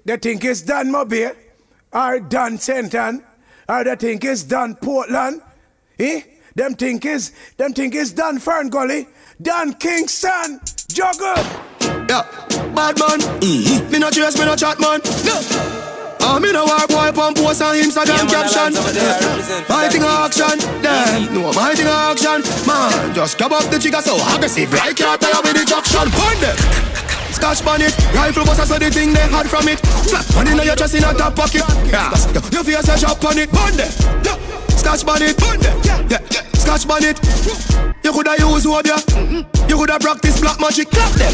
They think it's done Mobile, or done Senton, or they think it's done Portland. Them think it's done Fern Gully, done Kingston, Juggle. Yeah, bad man. Me no chase, me no chat man. No. Me no war boy pump post on Instagram caption. My thing action, damn. No, my thing action. Man, just grab up the trigger so aggressive. I can't tell you with the traction. Burn them. Scotch bonnet, rifle bust so the thing they had from it. Slap one in your chest in a top pocket. Yeah, you feel such a on it. Burn them. Scotch bonnet, burn them. Yeah, Scotch bonnet. You coulda use wood, yeah. You coulda practice black magic. Clap them.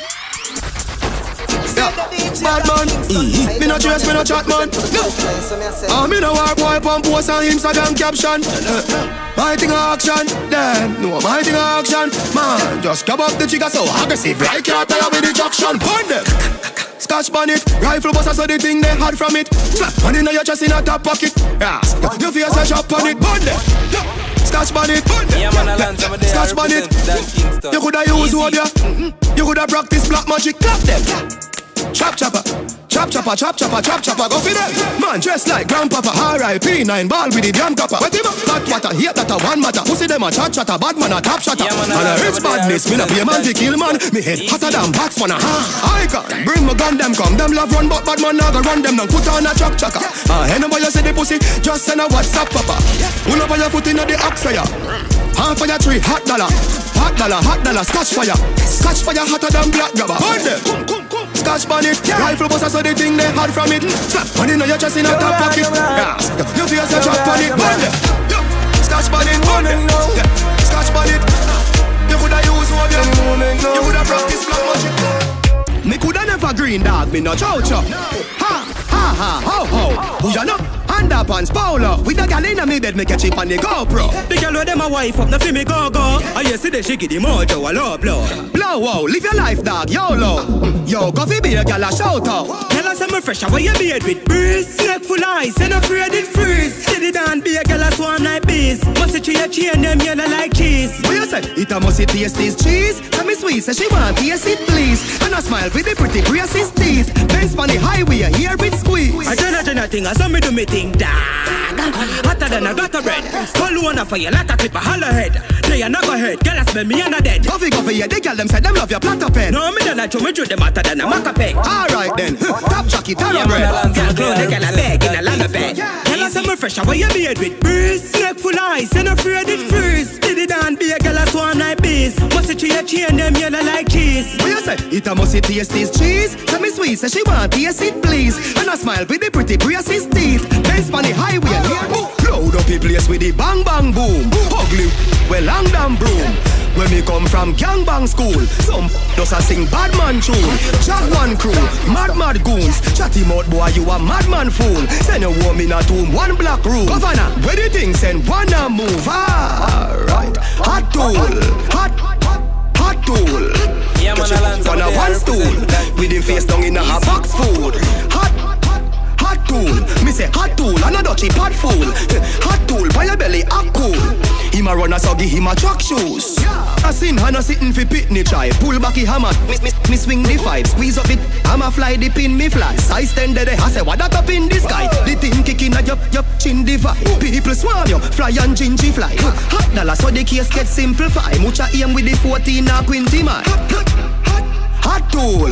Yeah, bad man. Me no chase, me no chat man. No. Me no war boy pump post on Instagram caption. My thing action, damn. No, my thing action. Man, just grab up the trigger so aggressive. I can't tell you with the traction. Burn them. Scotch bonnet, rifle bust so the thing they had from it. Slap one in your chest in a top pocket. Yeah, you feel such a on it. Burn them. Scotch bonnet, burn them. Scotch bonnet. You coulda use wood, yeah. You coulda practice black magic. Clap them. Chop chopper, chop chopper, chop chopper, chop chopper, go for them. Man dressed like grandpapa, R.I.P. 9 ball with the damn copper. Wet him up, hot water, hate that a one matter. Pussy them a chat chatter, bad man a top shatter. And a rich badness, me no be a man to kill man. Me head hotter than box for a I can bring my gun, them come. Them love run, but bad man naga run them. Now put on a truck chaka. Any boy you say the pussy, just send a WhatsApp papa. Pull up on your foot in the ox fire. Half of your tree, hot dollar, scotch fire. Scotch fire hotter than black grabber. Burn them. Scotch bonnet, rifle bust so the thing they had from it. Slap one in your chest in a top pocket. Yeah, you feel such a on it. Burn them. Scotch bonnet, burn them. Scotch bonnet. You coulda use one, you coulda practice black magic. Me coulda never green dog, me no chow-chow. Ha, ha, ha, ho, ho. Who ya know? Underpants, polo. With the gal inna me bed, me catch it on the GoPro. The gal with them a wife up, no fi me go-go. I yesterday she give the mojo a low blow. Blow wow, live your life dog, YOLO. Yo, go fi be a gal a shout out. Tell us I'm fresh, how you beard with breeze. Neck full ice, and afraid it freeze. Steady down, be a gal a swarm like bees. Must it a chain, them yellow like cheese. What you say? It a must it taste this cheese. Tell me sweet, say she want taste it please. And I smile with the pretty braces teeth. Benz on the highway, here with squeeze. I tell a thing, I saw me do me thing. Dog, hotter than a gutter bread. Call one for your latter clip a hollow head. They are not go head, girl smell me and a dead. Coffee, yeah, they girl them say them love your platter pen. No, me don't like to me do them hotter than a maca peg. Alright then, top jockey, tara bread. Girl clone, they girl a bag in a land of bed. Tell us I'm fresh, how you beard with breeze. Neck full ice, and afraid it freeze. Did it down, be a girl a swarm like bees. Must it a chain, them yellow like cheese. What you say? It a must it taste this cheese. Tell me sweet, say she want taste it please. And I smile with the pretty braces teeth. Benz on the highway, here load up the place with the bang bang boom. Ugly, well long damn broom. When me come from gangbang school, some does a sing bad man tune. Jack one crew, mad goons. Chatty mouth boy, you a madman fool. Send a woman in a tomb, one black room. Governor, where the thing send one a move. Alright, hot tool, hot tool. Yeah, man, on a one stool, with him face down in a box food. Hot tool, me say hot tool, and a dutchy pot fool. Hot tool, by your belly, a cool. Him a run a so give him a track shoes. I seen Hannah sitting fi pitney try. Pull back the hammer, me swing the five. Squeeze up it, hammer fly, the pin me fly. Size 10 there, I say what that up in the sky. The thing kicking at your chin divide. People swarm you, fly and gingy fly. Hot dollar so the case get simplify. Mucha aim with the 14 or 20 man. Hot tool,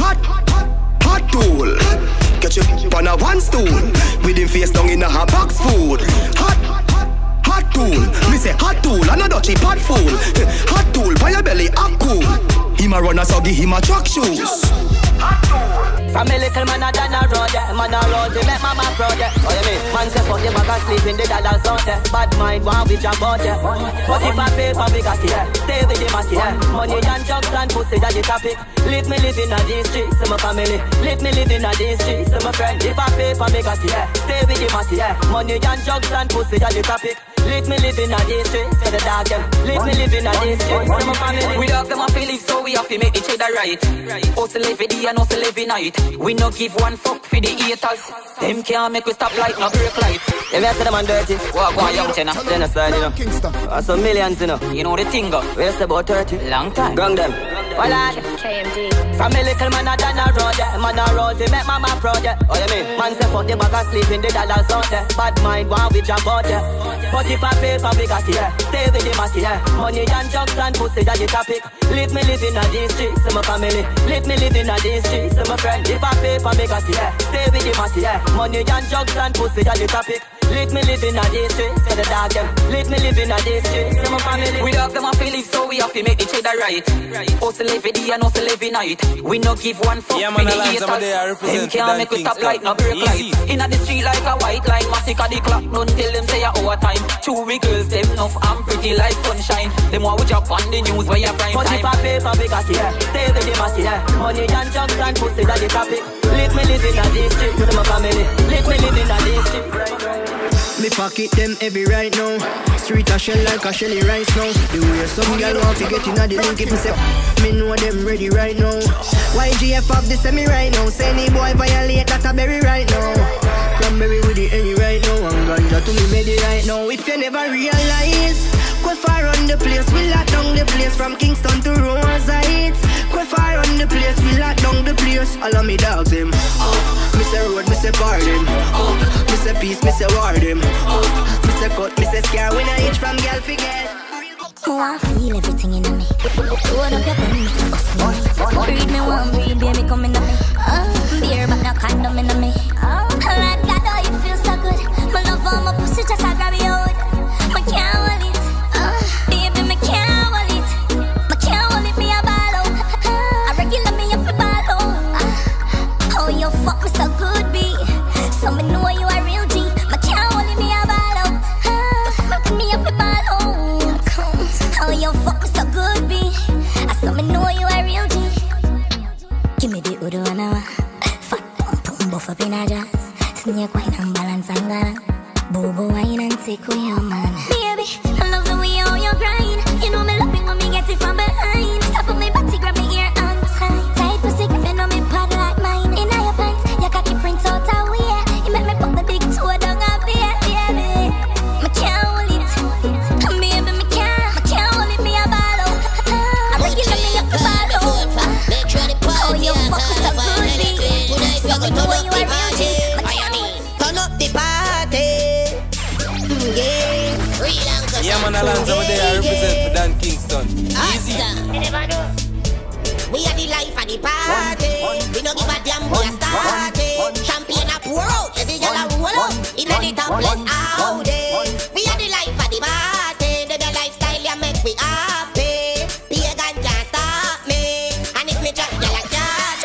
hot tool. Catch you on a one stool. With him face down in a box food. Hot tool, me say hot tool, and a dutchy pot fool. Hot tool, by your belly, a cool. Him a runner, so give him a track shoes. From a little man a done a road, yeah. Man a road, they make mama proud, yeah. What you mean? Man say fuck you back and sleep in the dollar's out, yeah. Bad mind, one with your boat, yeah. But if I pay for big cocky, yeah. Stay with the matty, yeah. Money and drugs and pussy, that the topic. Let me live in a these streets, to my family. Let me live in a these streets, to my friend. If I pay for big cocky, yeah. Stay with the matty, yeah. Money and drugs and pussy, that the topic. Let me live in a these streets, for the dog, yeah. Let me live in a these streets, to my family. We dog them a feel live, so we have to make each other right. Hustle every day and hustle every night. We no give one fuck for the haters. Them can't make we stop light, no break light. If you say them man dirty, walk on young chena. Genocide, you know. That's some millions, you know. You know the thing, go. We say about 30. Long time. Gang them. Voila. KMD. From a little man a done a road, yeah. Man a road, he make mama proud, yeah. Oh, you mean? Man say fuck the bag of sleep in the dollars out there. Bad mind, one with your body, yeah. But if I pay for big atty, yeah. Stay with the matty, yeah. Money and drugs and pussy, that the topic. Leave me living on these streets, to my family. Leave me living on these streets, to my friend. If I pay for big atty, yeah. Stay with the matty, yeah. Money and drugs and pussy, that the topic. Leave me living on these streets, to the dog them. Leave me living on these streets, to my family. We dog them a feel live, so we have to make the cheddar right. Hustle every day and hustle every night. We no give one fuck for the haters. Them can't make we stop light, no break light. Inna the street like a white line, massacre the clock. Don't tell them say a overtime. Two girls, them enough and pretty like sunshine. Them want we drop on the news where you prime time. But if I pay for big atty, yeah. Stay with the matty, yeah. Money and drugs and pussy, that the topic. Leave me living on these streets, to my family. Leave me living on these streets. Me pocket them heavy right now. Street a shell like a shelly rice now. The way some girl want to get in a the link it me say me know them ready right now. YGF up the semi right now. Say any boy violate that a berry right now. Cranberry with the any right now. And ganja to me ready right now. If you never realize, go far on the place. We lock down the place from Kingston to Rosa Heights. Go far on the place. We lock down the place. All of me dogs them up. Me say road, me say bar them up. Me say peace, me say war them up. Me say cut, me say scare. When I itch from girl forget. Oh, I feel everything in me. Hold up your pen, make it bust me. Breathe me one, breathe, baby, come in me. Beer, but no condom in me. Lord God, oh, you feel so good. My love on my pussy, just I grab your hood. I can't hold it. Baby, me can't hold it. I can't hold it, me a ball out. I regular me up a ball out. Oh, you fuck me so good, B. So me know you a real G. I can't hold it, me a ball out. Fuck me up a ball out. Oh, you fuck me so good, B. I saw me know you a real G. Give me the udo and a fat pum buff up in a jazz. Snake wine and balance and gana. Bobo wine and take away your man. Baby, I love the way how you grind. You know me love it when me get it from behind. Stop on me body, grab me ear and tight. Tight pussy, gripping on me pad like mine. In your pants, your cocky print out a way. You make me put the big toe down a beer, baby. Me can't hold it. Baby, me can't hold it, me a ball out. I regular me up the ball out. Make sure the party oh, you fuck with the good beat. Tonight we are gonna turn up the party. Turn up the party. Yeah. Yeah, man, Alonzo, over there, I represent for Dan Kingston. Easy. We are the life of the party. We don't give a damn we are started. Champagne a pour out, every girl a roll out. Inna the topless out there. We are the life of the party. The lifestyle ya make we happy. Pagan can't stop me. And if me drop girl a catch.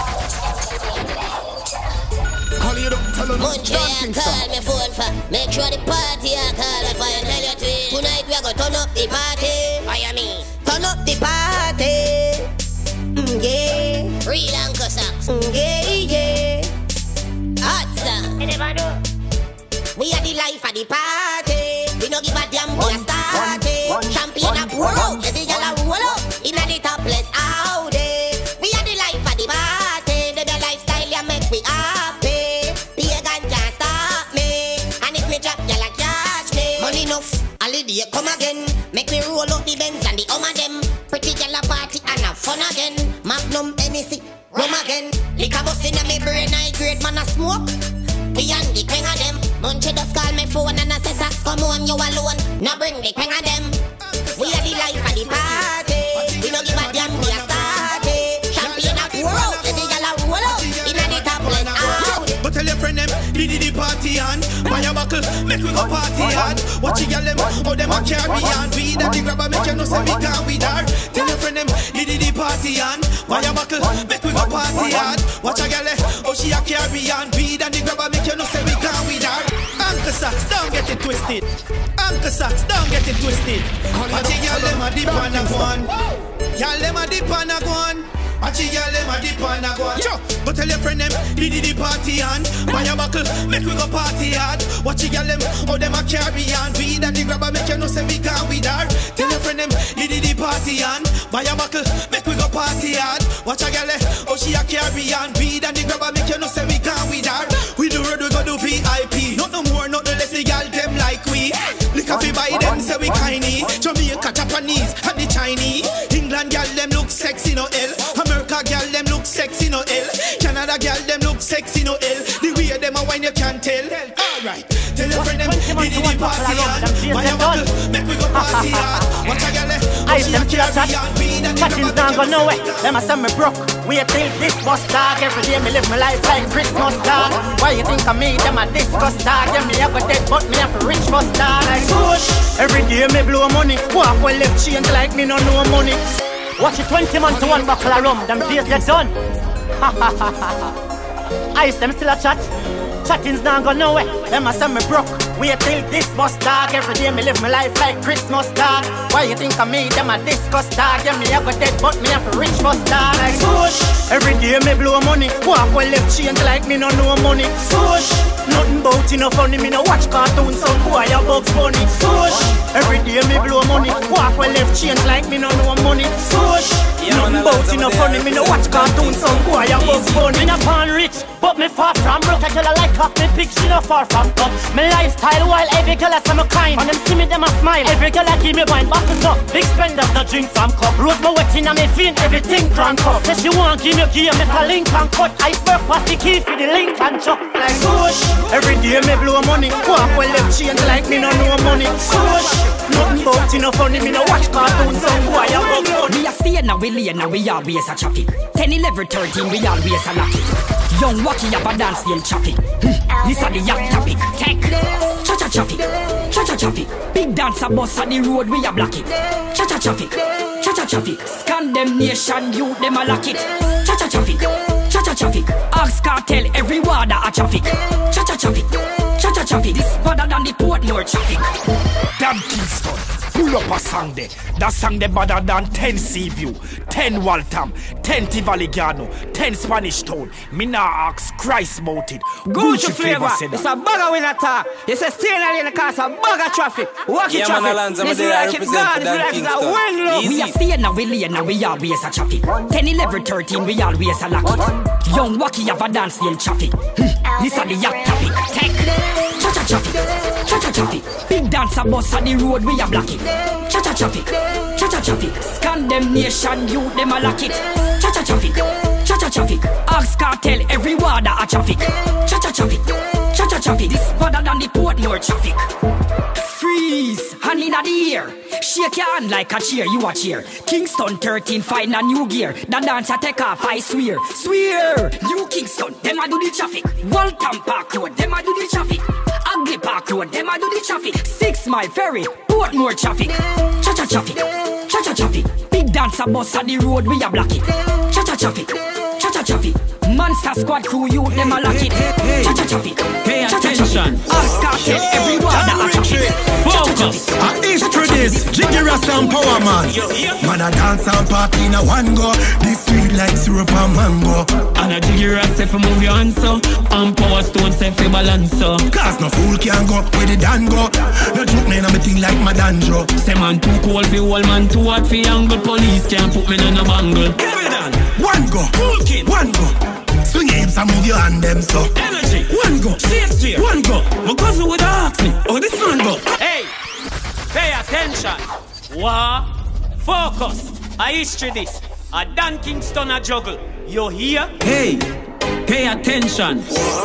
Call you up, tell them Munchie call me phone for. Make sure the party I call if I tell you to it. Tonight we are gonna turn up the party. I am me. Turn up the party. Yeah. Real Uncle Socks. Yeah. Hot song. We are the life of the party. We no give a damn we are started. Champagne a pour out, every girl a roll out. Inna the topless out there. We are the life of the party. The lifestyle ya make we happy. Pagan can't stop me. And if me drop, y'all a catch me. Money enough, holiday come again. Make me roll out the Benz and the them. Pretty girl a party and have fun again. Magnum, Hennessy, rum again. Liquor bus inna me brain, high grade man a smoke. We and the king of them. Munchie just call me phone and I say Sax come on you alone. Now bring the king of them. We are the life of the party. We no give a damn we a started. Champagne a pour out, every girl a roll out. Inna the topless out. But tell your friend them, the party on. Buy a buckle, make we go party hard. Watch you girl them, how them a carry on. We that the grabber make you know say we can with her. Tell your friend them, the party on. Buy a buckle, make we go party hard. Watch a girl how she a carry on. We that the grabber make you know say we can with her. Uncle Socks, don't get it twisted. Uncle Socks, don't get it twisted. Watch you girl them a dip on a one. Y'all them a dip on a one. Watch you girl them a dip on a one. Go tell your friend them, the party on. Buy a buckle, make we go party hard. Watch you girl them, how them a carry on. We that the grabber make you know say we can with her. Tell your friend them, the party on. Buy a buckle, make we go party hard. Watch a girl how she a carry on. We that the grabber make you know say we can with her. We do road, we go do VIP. Not no more, not no less, the girl them like we. Lick off buy them, say we kindy. Jamaica, Japanese, and the Chinese. England girl them look sexy, no L. America girl them look sexy no L. The way them a wine you can't tell. Alright, tell your friend them did the party on. Buy a buckle, make we go party hard. Watch a girl, I them kill a chat. Chatting's not go nowhere. Them a say me broke. Wait till this bus dog. Every day me live my life like Christmas dog. Why you think of me? Them a discuss dog. Yeah, me a go dead, but me a for rich bus dog. Like push. Every day me blow money. Walk well left change like me no know money. Watch it 20 months to one buckle of rum. Them days get done. I them still a chat. Chatting's not go nowhere. Them a say me broke. Wait till this bus dog. Every day me live my life like Christmas dog. Why you think of me? Them a discuss dog. Yeah, me a go dead, but me a for rich bus dog. Like push. Every day me blow money. Walk well left change like me no know money. Push. Nothing bout enough funny. Me no watch cartoons. Some boy a Bugs Bunny. Push. Every day me blow money. Walk well left change like me no know money. Push. Nothing bout enough funny. Me no watch cartoons. Some boy a Bugs Bunny. Me no born rich, but me far from broke. I tell her like off me pick, she no far from top. My lifestyle while every girl has some kind. When them see me, them a smile. Every girl a give me wine, buckles up. Big spenders, no drink from cup. Rose my wet in and me feet, everything crank up. Say she want give me a key, make a link and cut. Iceberg pass the key for the link and chuck. Like push. Every day me blow money. Walk well left change like me no know money. Push. Nothing bout enough funny. Me no watch cartoons, some boy a Bugs Bunny. We a stay now, we lay now, we always a traffic. 10, 11, 13, we always a lock it. Young Wacky have a dance in traffic. This a the yak topic. Tech. Cha-cha traffic. Cha-cha traffic. Big dancer bus on the road, we a block it. Cha-cha traffic. Cha-cha traffic. Scan them nation, you them a lock it. Cha-cha traffic. Cha-cha traffic. Ask cartel, every water a traffic. Cha-cha traffic. Cha-cha traffic. This better than the Portmore traffic. Damn Kingston. Pull up a song there. That song there better than 10 Seaview, 10 Waltham, 10 Tivoli Gano, 10 Spanish Town. Me nah ask Christ about it. Gucci flavor. It's a bugger when I talk. You say stay in the car, it's a bugger traffic. Walkie traffic. This is like it's God, this is like it's a wind. We are staying now, we lay now, we always a traffic. 10, 11, 13, we always a lock it. Young Wacky have a dance in traffic. This is the yak topic. Tech. Cha-cha traffic. Cha-cha traffic. Big dancer bus on the road, we a block it. Cha-cha traffic. Cha-cha traffic. Scan them nation, you them a lock it. Cha-cha traffic. Cha-cha traffic. Ask cartel, every water a traffic. Cha-cha traffic. Cha-cha traffic. This better than the Portmore traffic. Freeze, hand in the air. Shake your hand like a cheer, you a cheer. Kingston 13, find a new gear. The dancer take off, I swear. Swear, New Kingston, them a do the traffic. Waltham Park Road, them a do the traffic. Ugly Park Road, them a do the traffic. 6 Mile Ferry, Portmore traffic. Cha-cha traffic, cha-cha traffic. Big dancer bus on the road, we a block it. Cha-cha traffic, cha-cha traffic. Monster squad crew, you them a lock it. Cha-cha traffic, pay attention. Ask cartel, everyone that a traffic. Focus, a history this, Jiggy Rasta and Power Man. Man a dance and party in a one go. This sweet like syrup and mango. And a Jiggy Rasta if you move your hands so. And Power Stone say if you balance so. Cause no fool can go where the dan go. No joke me in a me thing like my danjo. Say man too cold for whole man too hot for angle. Police can't put me in a bangle. One go, one go. Swing your hips and move your hand them so. Energy, one go, straight, one go. My cousin would ask me, oh this one go. Hey, pay attention. What? Focus. A history this. A Dan Kingston a juggle. You hear? Hey, pay attention.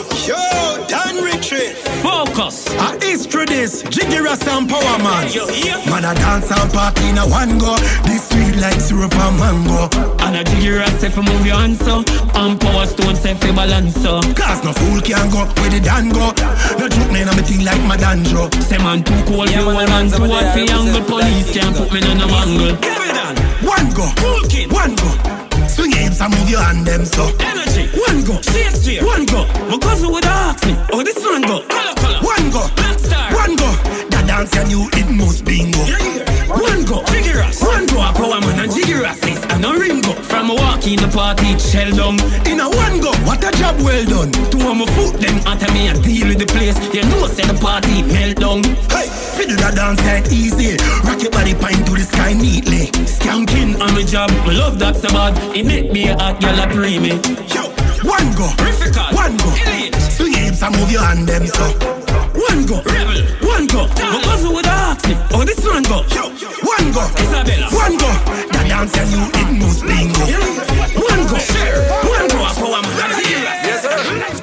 Yo, Dan Retreat. Focus. A history this, Jiggy Rasta and Power Man. You hear? Man a dance and party in a one go. This sweet like syrup and mango. And a Jiggy Rasta if you move your hands so. And Power Stone say if you balance so. Cause no fool can go where the dan go. No joke me in a me thing like my danjo. Say man too cold for whole man too hot for angle. Police can't put me in a bangle. One go, one go. Swing your hips and move your hand them so. Energy, one go, straight, one go. My cousin would ask me, oh this one go. Color. One go, one go. That dance you knew it must bingo. One go, Jiggy Rasta. one go. A Power Man and Jiggy Rasta and a Ringo. From a walk in the party, shell down. In a one go, what a job well done. Two of my foot them after me and deal with the place. You know say the party melt down. Hey, fi do that dance that easy. Rock your body pint to the sky neatly. Skanking on my job, I love that so bad. It make me a hot girl a pre me. Yo, one go, one go. Elite. Swing your hips and move your hand them so. One go, Rebel. One go. My cousin would ask me, oh this one go. Yo, one go, Isabella. One go. That dance you knew it must bingo. One go, Share. one go. A Power Man and Jiggy Rasta. Yes sir.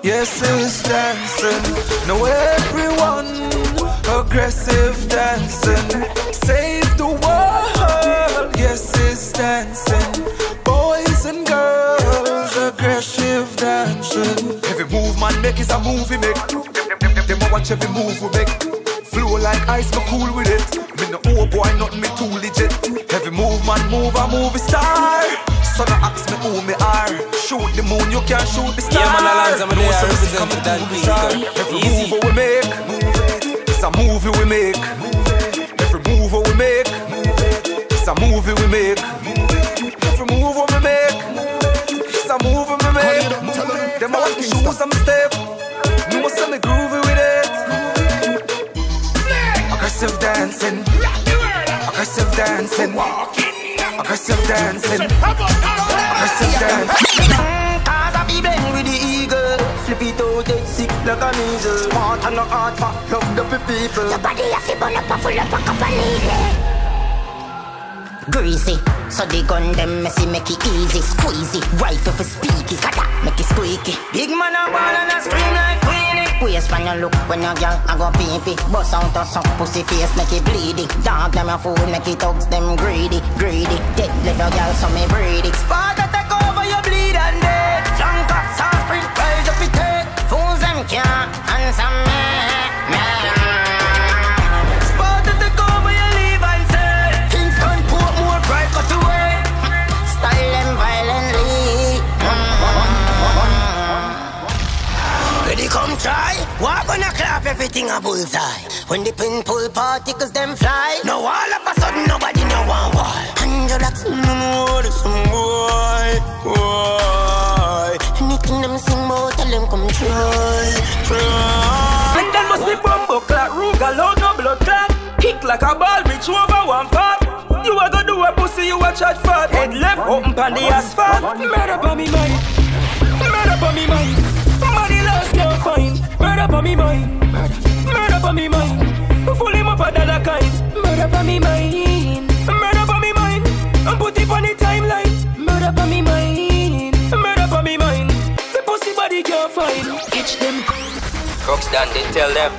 Yes, it's dancing. Now everyone, aggressive dancing. Save the world. Yes, it's dancing. Boys and girls, aggressive dancing. Every move man make is a movie make. Them a watch every move we make. Flow like ice, me cool with it. Me no old boy, nothing me too legit. Every move man move a movie star. So no ask me who me are. Shoot the moon, you can't shoot the star. Yeah, man, Alonzo, I'm there representing Dan Kingston. Every move we make, it's a movie we make. Every move we make, it's a movie we make. Every move we make, it's a movie we make. Them a want the shoes and me step. Me must have me groovy with it. Aggressive dancing, aggressive dancing, aggressive dancing, aggressive dancing. Cause I be blend with the eagle. Flip it out, get sick like a measles. Smart and not hard, fat, love the people. Your body a fi burn up a full up a cup of needle. Greasy, so the gun them messy, make it easy. Squeezy, rifle for speaky, kata, make it squeaky. Big man a ball and a scream like Queenie. Waist when you look when your girl I go pee-pee. Bust out of some pussy face, make it bleedy. Dog them a fool, make it thugs them greedy. Greedy, dead little girl so me breedy. Spot that take over your bleed and dead. Junker, sauce, spring, rise up it head. Fools them can't answer me. Spot that take over your leave and say. Kingston put more pride cut away. Style them violently. Ready come try. Walk gonna clap everything a bullseye. When the pin pull particles them fly. Now all of a sudden nobody know one why. 100 lakhs, no some boy. Anything them sing about, tell them come try. And then must be bumbo clock, Ruga load no blood clot. Kick like a ball, reach over one part. You a go do a pussy, you a chat fat. Head left, open pan the asphalt. Murder by me mind, murder by me mind. Somebody lost can't find. Murder by me mind, murder by me mind. Full him up a dollar kind. Murder by me mind, murder by me mind. And put it on the timeline. Murder by me mind, murder by me mind. The pussy body can't find. Catch them. Crooks done, they tell them.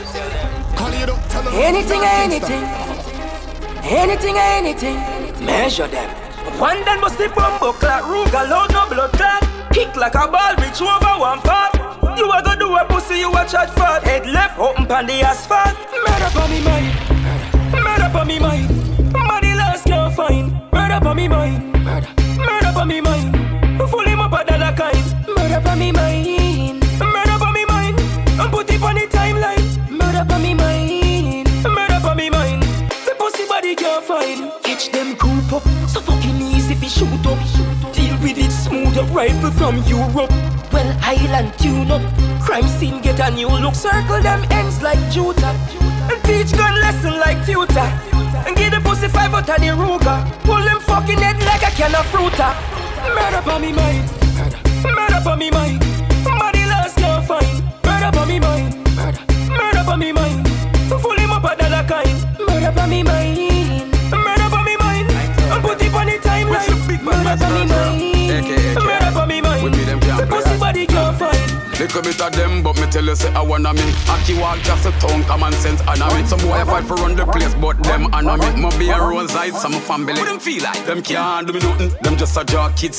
Anything, anything, anything, anything. Measure them. One then must the bumbo clock, Ruga load no blood clot. Kick like a ball, reach over one part. You a go do a pussy, you a chat fat. Head left, open pan the asphalt. Murder by me mind, murder by me mind. Body lost can't find. Murder by me mind, murder by me mind. Full him up a dollar kind. Murder by me mind, murder by me mind. And put it on the timeline. Murder by me mind, murder by me mind. The pussy body can't find. Catch them group up, so fucking easy if you shoot up. Deal with it smooth up, rifle from Europe. Well, Highland tune up. Crime scene get a new look. Circle them ends like Juta. And teach gun lesson like tutor. And give the pussy 5 out of the Ruger. Pull them fucking head like a can of fruiter. Murder by me mind, murder by me mind. Body lost can't find. Murder by me mind, murder by me mind. Full him up a dollar kind. Murder by me mind, murder by me mind. And put it on the timeline. Murder by me mind, murder by me mind. The pussy body can't find. Little bit of them, but me tell you say I wanna me. Aki walk just a town, common sense and me. Some boy fight for run the place, but them and me. Me be a roadside, some family. What them feel like? Them can't do me nothing. Them just a jaw kids.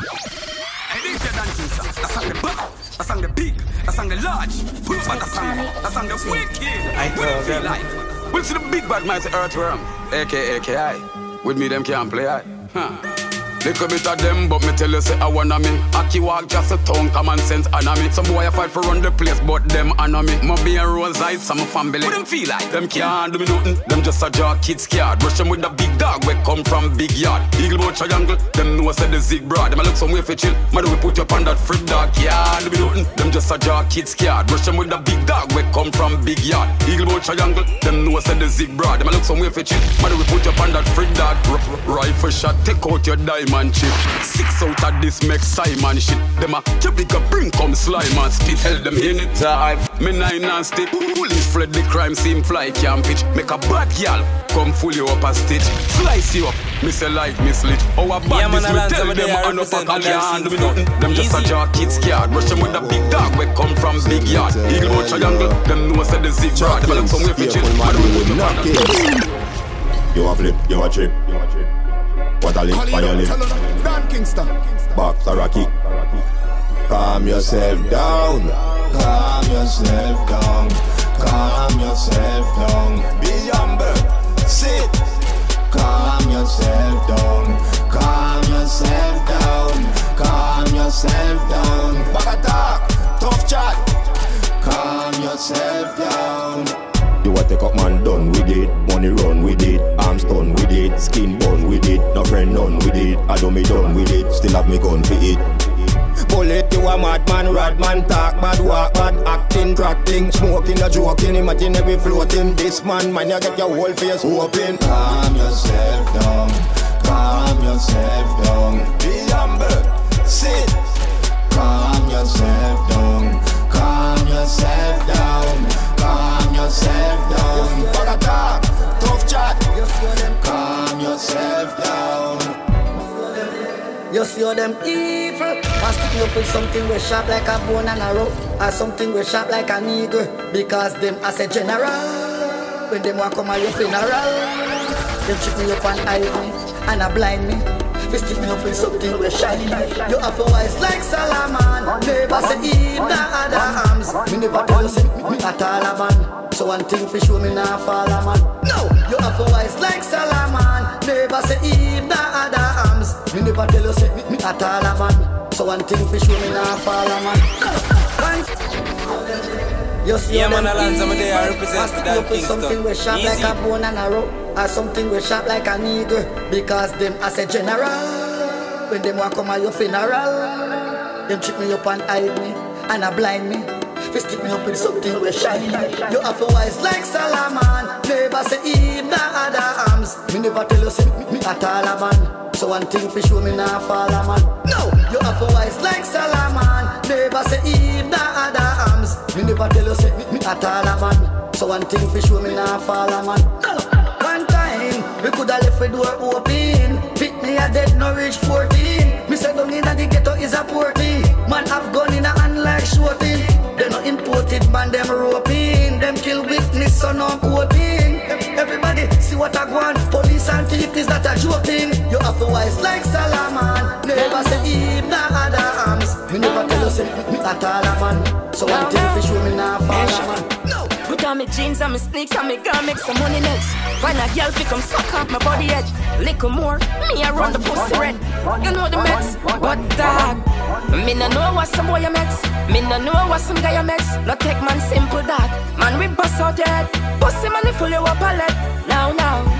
Hey, this is dancing song. I sang the big, I sang the big, I sang the large. Pull up on the song, I sang the wicked. What them feel like? We'll see the big bad man, the earthworm, aka KI. With me, them can't play I. Huh. Little bit of them, but me tell you say I wanna me. Aki walk just a town, common sense and me. Some boy fight for run the place, but them and me. Me be a roadside, some family. What them feel like? Them can't do me nothing. Them just a jaw kids scared. Brush them with a big dog, we come from big yard. Eagle boat triangle, them know say the zig broad. Them a look somewhere for chill. Mother we put you up on that freak dog. Can't do me nothing. Them just a jaw kids scared. Brush them with a big dog, we come from big yard. Eagle boat triangle, them know say the zig broad. Them a look somewhere for chill. Mother we put you up on that freak dog. Rifle shot, take out your diamond chip. 6 out of this make Simon shit. Them a Jabika bring come Some slime and spit, held them anytime. Me nine and stick. Police fled the crime scene, fly camp pitch. Make a bad gal come full you up a stitch. Slice you up, me say like me slit. Oh, a bad this me tell them I know fuck I can't do nothing. Them just a jaw kids scared. Rush them with a big dog we come from big yard. Eagle boat triangle, them know say the zig broad. Them some way for chill, I don't put you on the you a flip, you a trip. What a lip, on your lip. Dan Kingston. Back to Rocky. Calm yourself down. Calm yourself down. Calm yourself down. Be humble. Sit. Calm yourself down. Calm yourself down. Calm yourself down. Back attack. Tough chat. Calm yourself down. You a take up man done with it. Money run with it. Arms done with it. Skin bone with it. No friend none with it. I do me done with it. Still have me gun for it. Bullet, you a madman, radman, talk bad, walk bad, acting, tracking, smoking, a joking, imaginary floating. This man, you get your whole face open. Calm yourself down, calm yourself down. Be humble, sit. Calm yourself down, calm yourself down, calm yourself down. Back attack, tough chat. Calm yourself down. You see all them evil. Must stick me up with something we sharp like a bone and a rope, or something we sharp like an eagle. Because them as a general, when them walk come at your funeral, them trick me up and hide me and a blind me. They stick me up with something we shine. You have a voice like Salaman. Never say Eve the other arms. Me never tell you say me a taller man. So one thing for sure me nah fall a man. No, you have a voice like Salaman. Never say Eve the other arms. Me never tell you say me a taller man. So one thing for sure me nah fall a man. You see man, Alanza, I'm there, I represent Dan Kingston. Something we sharp like a bone and a rope, or something we sharp like an eagle. Because them as a general, when them walk come at your funeral, them trick me up and hide me and a blind me. They stick me up with something we shine. You have a voice like Salaman. Never say Eve the other arms. Me never tell you say me a taller man. So one thing for sure me nah fall a man. No, you have a voice like Salaman. Never say Eve the other arms. Me never tell you say me a taller man. So one thing for sure me nah fall a man. No. One time we coulda left the door open. Pick me a dead no reach 14. Me say down inna the ghetto is a porty. Man have gun in a hand like shorty. They no imported man them roping. Them kill witness so no quoting. Everybody see what I want. Police and thief is not a joke thing. You have a voice like Salaman. Never say Eve the other arms. Me never tell you say me a taller man. So one thing for sure me nah fall a man. No. Put on me jeans and me sneaks and me gonna make some money next. Find a girl fi come suck off my body edge. Little more, me a run the pussy red. You know the mess, but dog, me no know what some boy you mess. Me no know what some guy you mess. No take man simple dog. Man we bust out your head. Pussy man we full you up a lead. Now.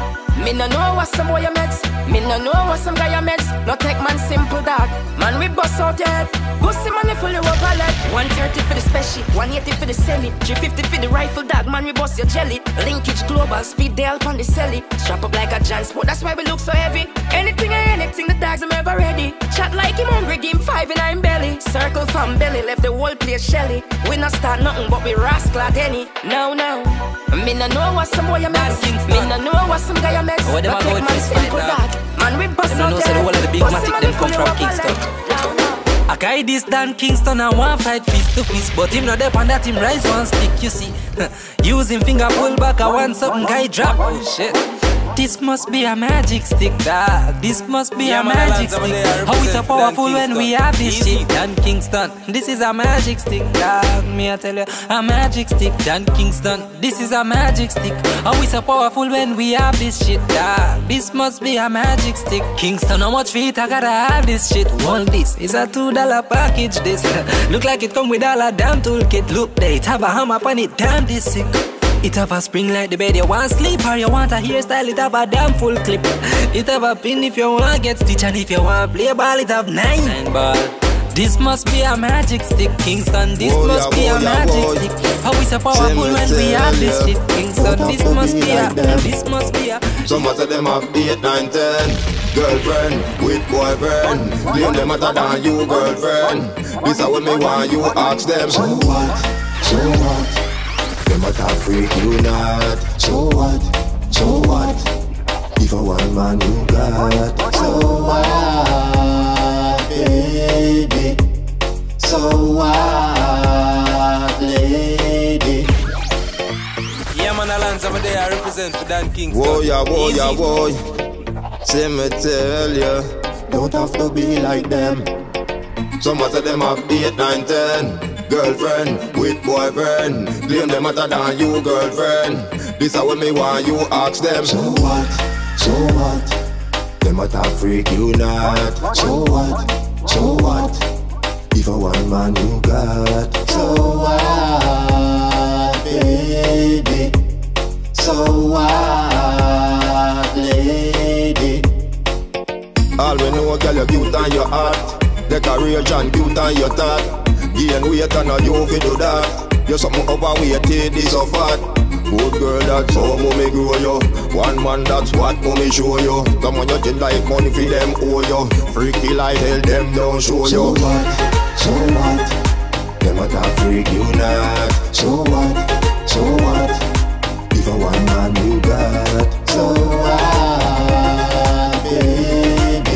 Me no know what some boy you mess. Me no know what some guy you mess. No take man simple dog. Man we bust out your head. Pussy man we full you up a lead. 130 for the special, 180 for the semi, 350 for the rifle dog. Man we bust your jelly. Linkage global, speed they help on the celly. Strap up like a giant sport, that's why we look so heavy. Anything the dogs I'm ever ready. Chat like him hungry, game 5 in I'm belly. Circle from belly, left the whole place shelly. We not start nothing but we rascal at any. No. Me no know what some boy you mess. Me no know what some guy you mess. What them a go with this fight dog? Man we bust out there. Them no know say the whole of the big matic them come from Kingston. I guy this Dan Kingston and one fight fist to fist. But him not there on that him rise one stick you see. Use him finger pull back I want something guy drop. Oh shit. This must be a magic stick, dog. This must be a magic stick. How is so powerful when we have this shit? Dan Kingston, this is a magic stick, dog. Me I tell you, a magic stick. Dan Kingston, this is a magic stick. How is so powerful when we have this shit, dog? This must be a magic stick. Kingston, how much feet I gotta have this shit? All this is a $2 package. This look like it come with all a damn toolkit. Look, there it have a hammer on it. Damn, this sick. It have a spring like the bed you want sleep, or you want a hairstyle, it have a damn full clip. It have a pin if you want get stitch, and if you want play ball, it have 9 ball. This must be a magic stick, Kingston. This must be a magic stick. How is so powerful when we have this shit, Kingston? This must be a. Some of them have 8, 9, 10. girlfriend with boyfriend. Blame them hotter than you, girlfriend. This is what me want you ask them. So what? So what? Them hotter freak you not. So what? So what? If I one man you got. So what, baby? So what, lady? Yeah, man, Alonzo, I'm there. I represent for Dan Kingston. Whoa, yeah, boy. See me tell ya, don't have to be like them. Some of them have 8, 9, 10. Girlfriend with boyfriend. Blame them hotter than you, girlfriend. This is what me want you ask them. So what? So what? Them hotter freak you not. So what? So what? If I one man you got. So what, baby? So what, lady? All we know, girl, you cute and your heart. Decoration cute and your thought. Gain weight and you fi do that. You're something overweighted, this so fat. Good girl, that's how mommy grow you. One man, that's what mommy show you. Come on, you just like money for them owe you. Freaky like hell, them don't show you. So what? So what? Them a talk freak you not. So what? So what? If I one man you got. So what, baby?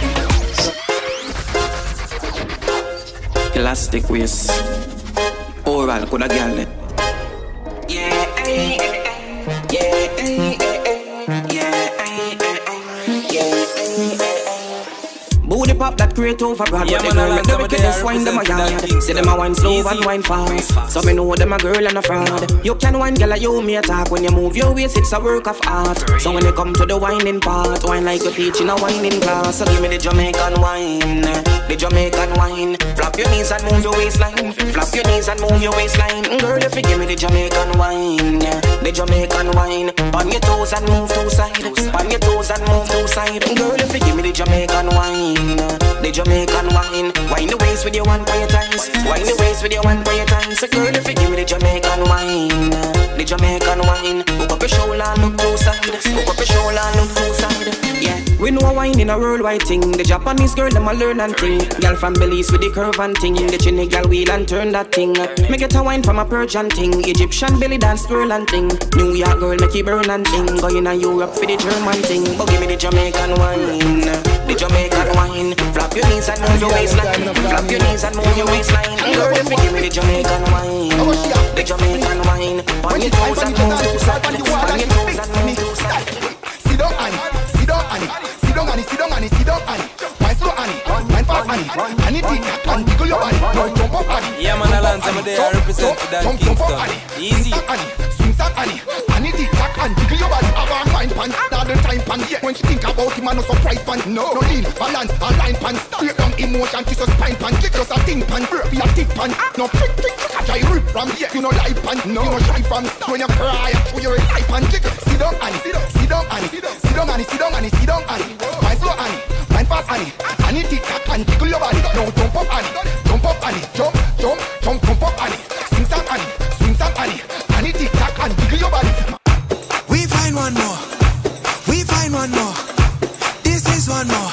Elastic waist. Oral coulda girl it. Booty pop that create over broad. Yeah, but the girl make the wickedest wine them a yard. See them a wine slow and wine fast. So me know them a girl and a fraud. You can wine girl like you me a talk. When you move your waist it's a work of art. So when you come to the whining part, wine like you teach in a whining class. So give me the Jamaican wine, the Jamaican wine. Flap your knees and move your waistline. Flap your knees and move your waistline. Girl, if you give me the Jamaican wine, the Jamaican wine. On your toes and move to side. On your toes and move to side. Girl, if you give me the Jamaican wine, the Jamaican wine. Wine the waist with your one for your times. Wine the waist with your one for your times. So girl, if you give me the Jamaican wine, the Jamaican wine. Hook up your shoulder and look to side. Hook up your shoulder and look to side. Yeah, we know a wine in a worldwide thing. The Japanese girl them a learn and thing. Girl from Belize with the curve and thing. The chinny girl wheel and turn that thing. Me get a wine from a Persian thing. Egyptian belly dance twirl and thing. New York girl make it burn and thing. Going to Europe for the German thing. But give me the Jamaican wine, the Jamaican wine. Flap your knees and move your waistline. Flap your knees and move your waistline. Girl, if you give me the Jamaican wine, the Jamaican wine. On your toes and move to side. On your toes and move to side. Sit down, Annie. Sit down, Annie. Sit down, Annie. Sit down, Annie. Sit down, Annie. Wine slow, Annie. Wine fast, Annie. Annie tick and tickle your body. Now jump up, Annie. Yeah, man, Alonzo, I'm there. I represent for Dan Kingston. Easy. Swing that, Annie. Annie tick and tickle your body. Have a fine pan. All the time pan. When she think about him, no surprise pan. No lean, balance, a line pan. Straight down emotion, kiss a spine pan. Kick us a think pan. Be a tick pan. No prick, catch a rip from here. You know life pan. No shy pan. When you cry, show your life pan. Kick. Sit down, Annie. Sit down, Annie. Sit down, Annie. Sit down, Annie. Sit down, Annie. Wine slow, Annie. Wine fast, Annie. Annie tick and tickle your body. Now jump up, Annie. Jump up, Annie. Jump up, Annie. Swing that, Annie. Swing that, Annie. Annie tick and tickle your body. We find one more. We find one more. This is one more.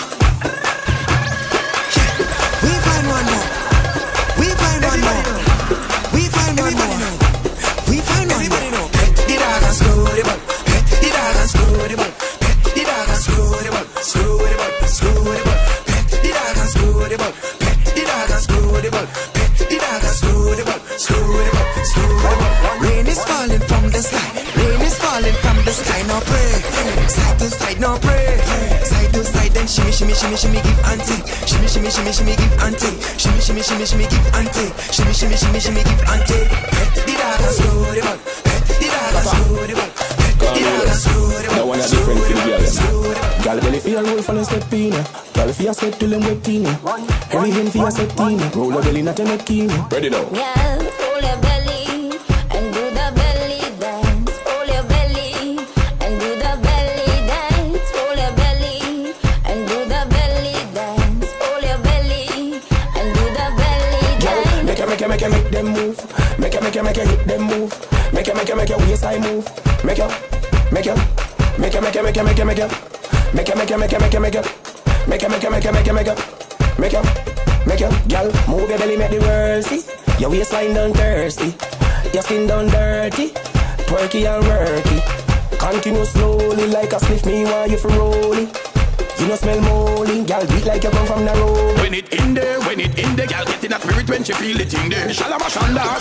Yeah. We find one more. We find one more. We find one more. We find one more. Pet the dog and screw the ball. Pet the dog and screw the ball. Pet the dog and screw the ball. Screw the ball. Screw the ball. Pet the dog and screw the ball. Pet the dog and screw the ball. Pet the dog and screw the ball. Screw the ball. Screw the ball. Rain is falling from the sky. Rain is falling from the sky. Now pray. Side to side, now pray. Side to side, then shimmy, shimmy, shimmy, shimmy, give and take. Shimmy, shimmy, shimmy, shimmy, give and take. Shimmy, shimmy, shimmy, shimmy, give and take. Shimmy, shimmy, shimmy, shimmy, give and take. Pet the dog and screw the ball. Pet the dog and screw the ball. Pet the dog and screw the ball. That one is different for the girl. Girl belly feel roll for the step in. Girl feel sweat till them wet in. Every hand feel set in. Roll your belly, not a neck in. Ready now. Yeah, roll your belly and do the belly dance. Roll your belly and do the belly dance. Roll your belly and do the belly dance. Roll your belly and do the belly dance. Make them move. Make you hit them move. Make your waistline move. Make you. Make you, girl, move your belly, make the world see. Your waistline done thirsty, your skin done dirty, twerky and worky. Continue slowly like a spliff, me while you for rolling. You no smell moldy, girl, beat like you come from the road. When it in there, girl, get in a spirit when she feel the thing there. Shalama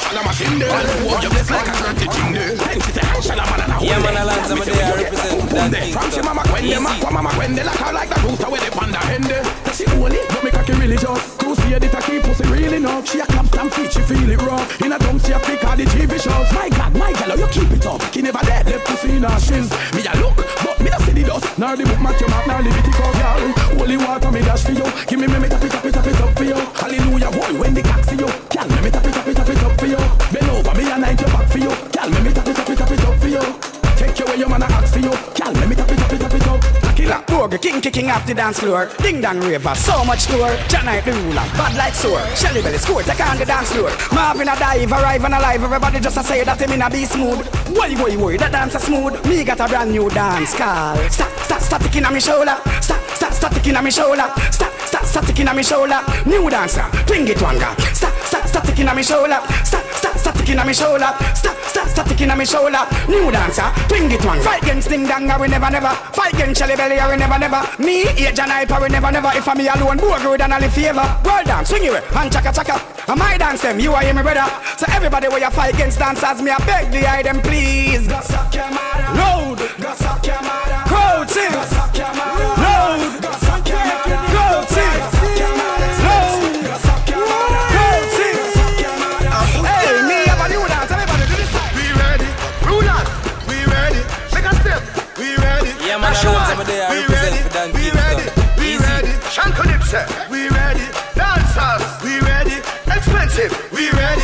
in there, walk your place like a dirty thing there. Shalama and a yeah, man, I land some of there, represent that thing. From she mama when they mak, mama when they like her like the rooster with the panda hen there. She holy, don't make her really just. Cruciate it a keep pussy really up. She a clap stamp feet, she feel it raw. In a dump, she a pick all the TV shows. My God, my girl, you keep it up. He never dead, left pussy in her shiz. Me a look, but me a see the dust. Now the book match your map, now the bitty cause y'all. Holy water, me dash for you. Give me tap it up for you. Hallelujah, boy, when they cack for you. Girl, me tap it up for you. Bend over, me a night your back for you. Girl, me tap it up for you. Take you where your man a ask for you. Girl, me tap it up. Killer, Burger King kicking off the dance floor. Ding dong raver, so much tour. Janite the ruler, bad like sore. Shelly belly score, take on the dance floor. Marvin a dive, arrive and alive. Everybody just a say that him in a be smooth. Boy, that dance a smooth. Me got a brand new dance call. Stop ticking on me shoulder. Stop ticking on me shoulder. Stop ticking on me shoulder. New dancer, twing it wanga. Stop ticking on me shoulder. Stop ticking on me shoulder. Stop ticking on me shoulder. New dancer, twing it wanga. Fight against ding dong, we never. Fight against Shelly belly, we never. Me, age and hype, we never. If I'm me alone, boy, good and I'll favor. World dance, swing it and chaka. And my dance them, you are me brother. So everybody where you fight against dancers, me I beg the eye them please. Go suck your mother. Load. Go suck your mother. Crowd sing. Go suck your mother. Load. Go suck your mother. Crowd sing. Go suck your mother. Load. Go suck your mother. Crowd sing. Go suck your mother. Hey, me have a new dance. Everybody do this. We ready. Rulers. We ready. Make a step. We ready. Yeah, man, I want some of there. I represent for Dan Kingston. We ready. Shankonipse. We ready. Dancers. We ready. Expensive. We ready.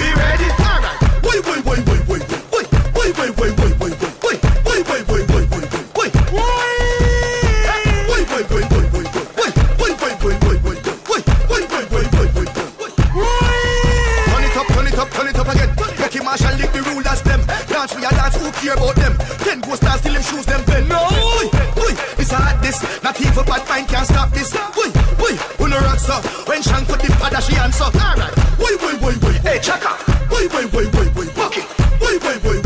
All right. Wait. Turn it up again. Becky Marshall lick the rulers them. Dance we a dance, who care about them? 10 go stars till them shoes them bend. No, it's a hot this. Not even bad mind can't stop this. Who no rocks up? When Shank put the father she answer. Alright. Wait. Hey, Chaka. Wait. Bucky. Wait.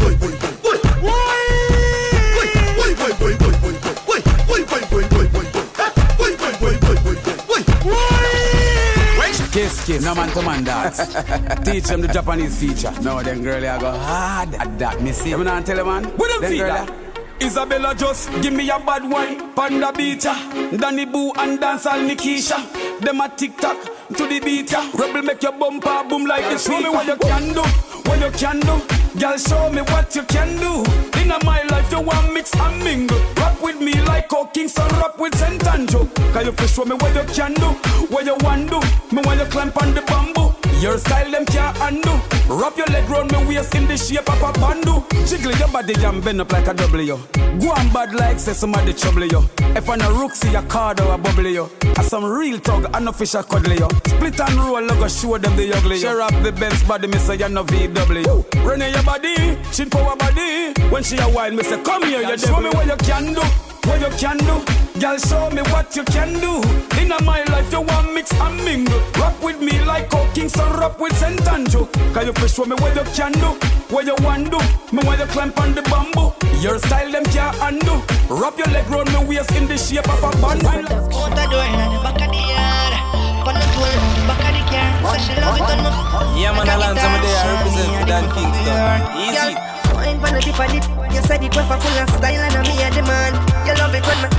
Kiss, no man command that. Teach them the Japanese feature. No, them girl, I go hard at that. Me see. You not tell them, man? What them feeder? Isabella just give me a bad wine. Panda beater, Danny Boo and dance all Nikisha. Them a TikTok to the beat ya. Rebel make your bumper boom like this. Show me what you can do. Girl, show me what you can do. In my life, you want mix and mingle. Rap with me like Kingston, rap with St. Andrew. Can you please show me what you can do? What you want do? Me when you climb on the bamboo. Your style them can't undo. Wrap your leg round me waist in the shape of a bandu. Jiggle your body and bend up like a W. Go on bad like say somebody trouble you. If I'm a rook, see a card or a bubble you. As some real thug, unofficial cuddle you. Split and roll, look show them the ugly. Share up the Benz body, me say you're no VW. Run in your body, chin power body. When she a wine, me say come here, you show me what you can do. What you can do, girl, show me what you can do. In my life, you want mix and mingle. Rap with me like Kingston, rap with St. Andrew. Can you please show me what you can do? What you want do? Me when you climb on the bamboo. Your style them can't undo. Wrap your leg round me waist in the shape of a band. Out the door in the back of the yard. On the tour in the back of the car. So she love it on my. Yeah, man, I land some of there. I represent for Dan Kingston. Easy. Wine for the tip of lip. You said it was for full of style and me a the man. You love it when me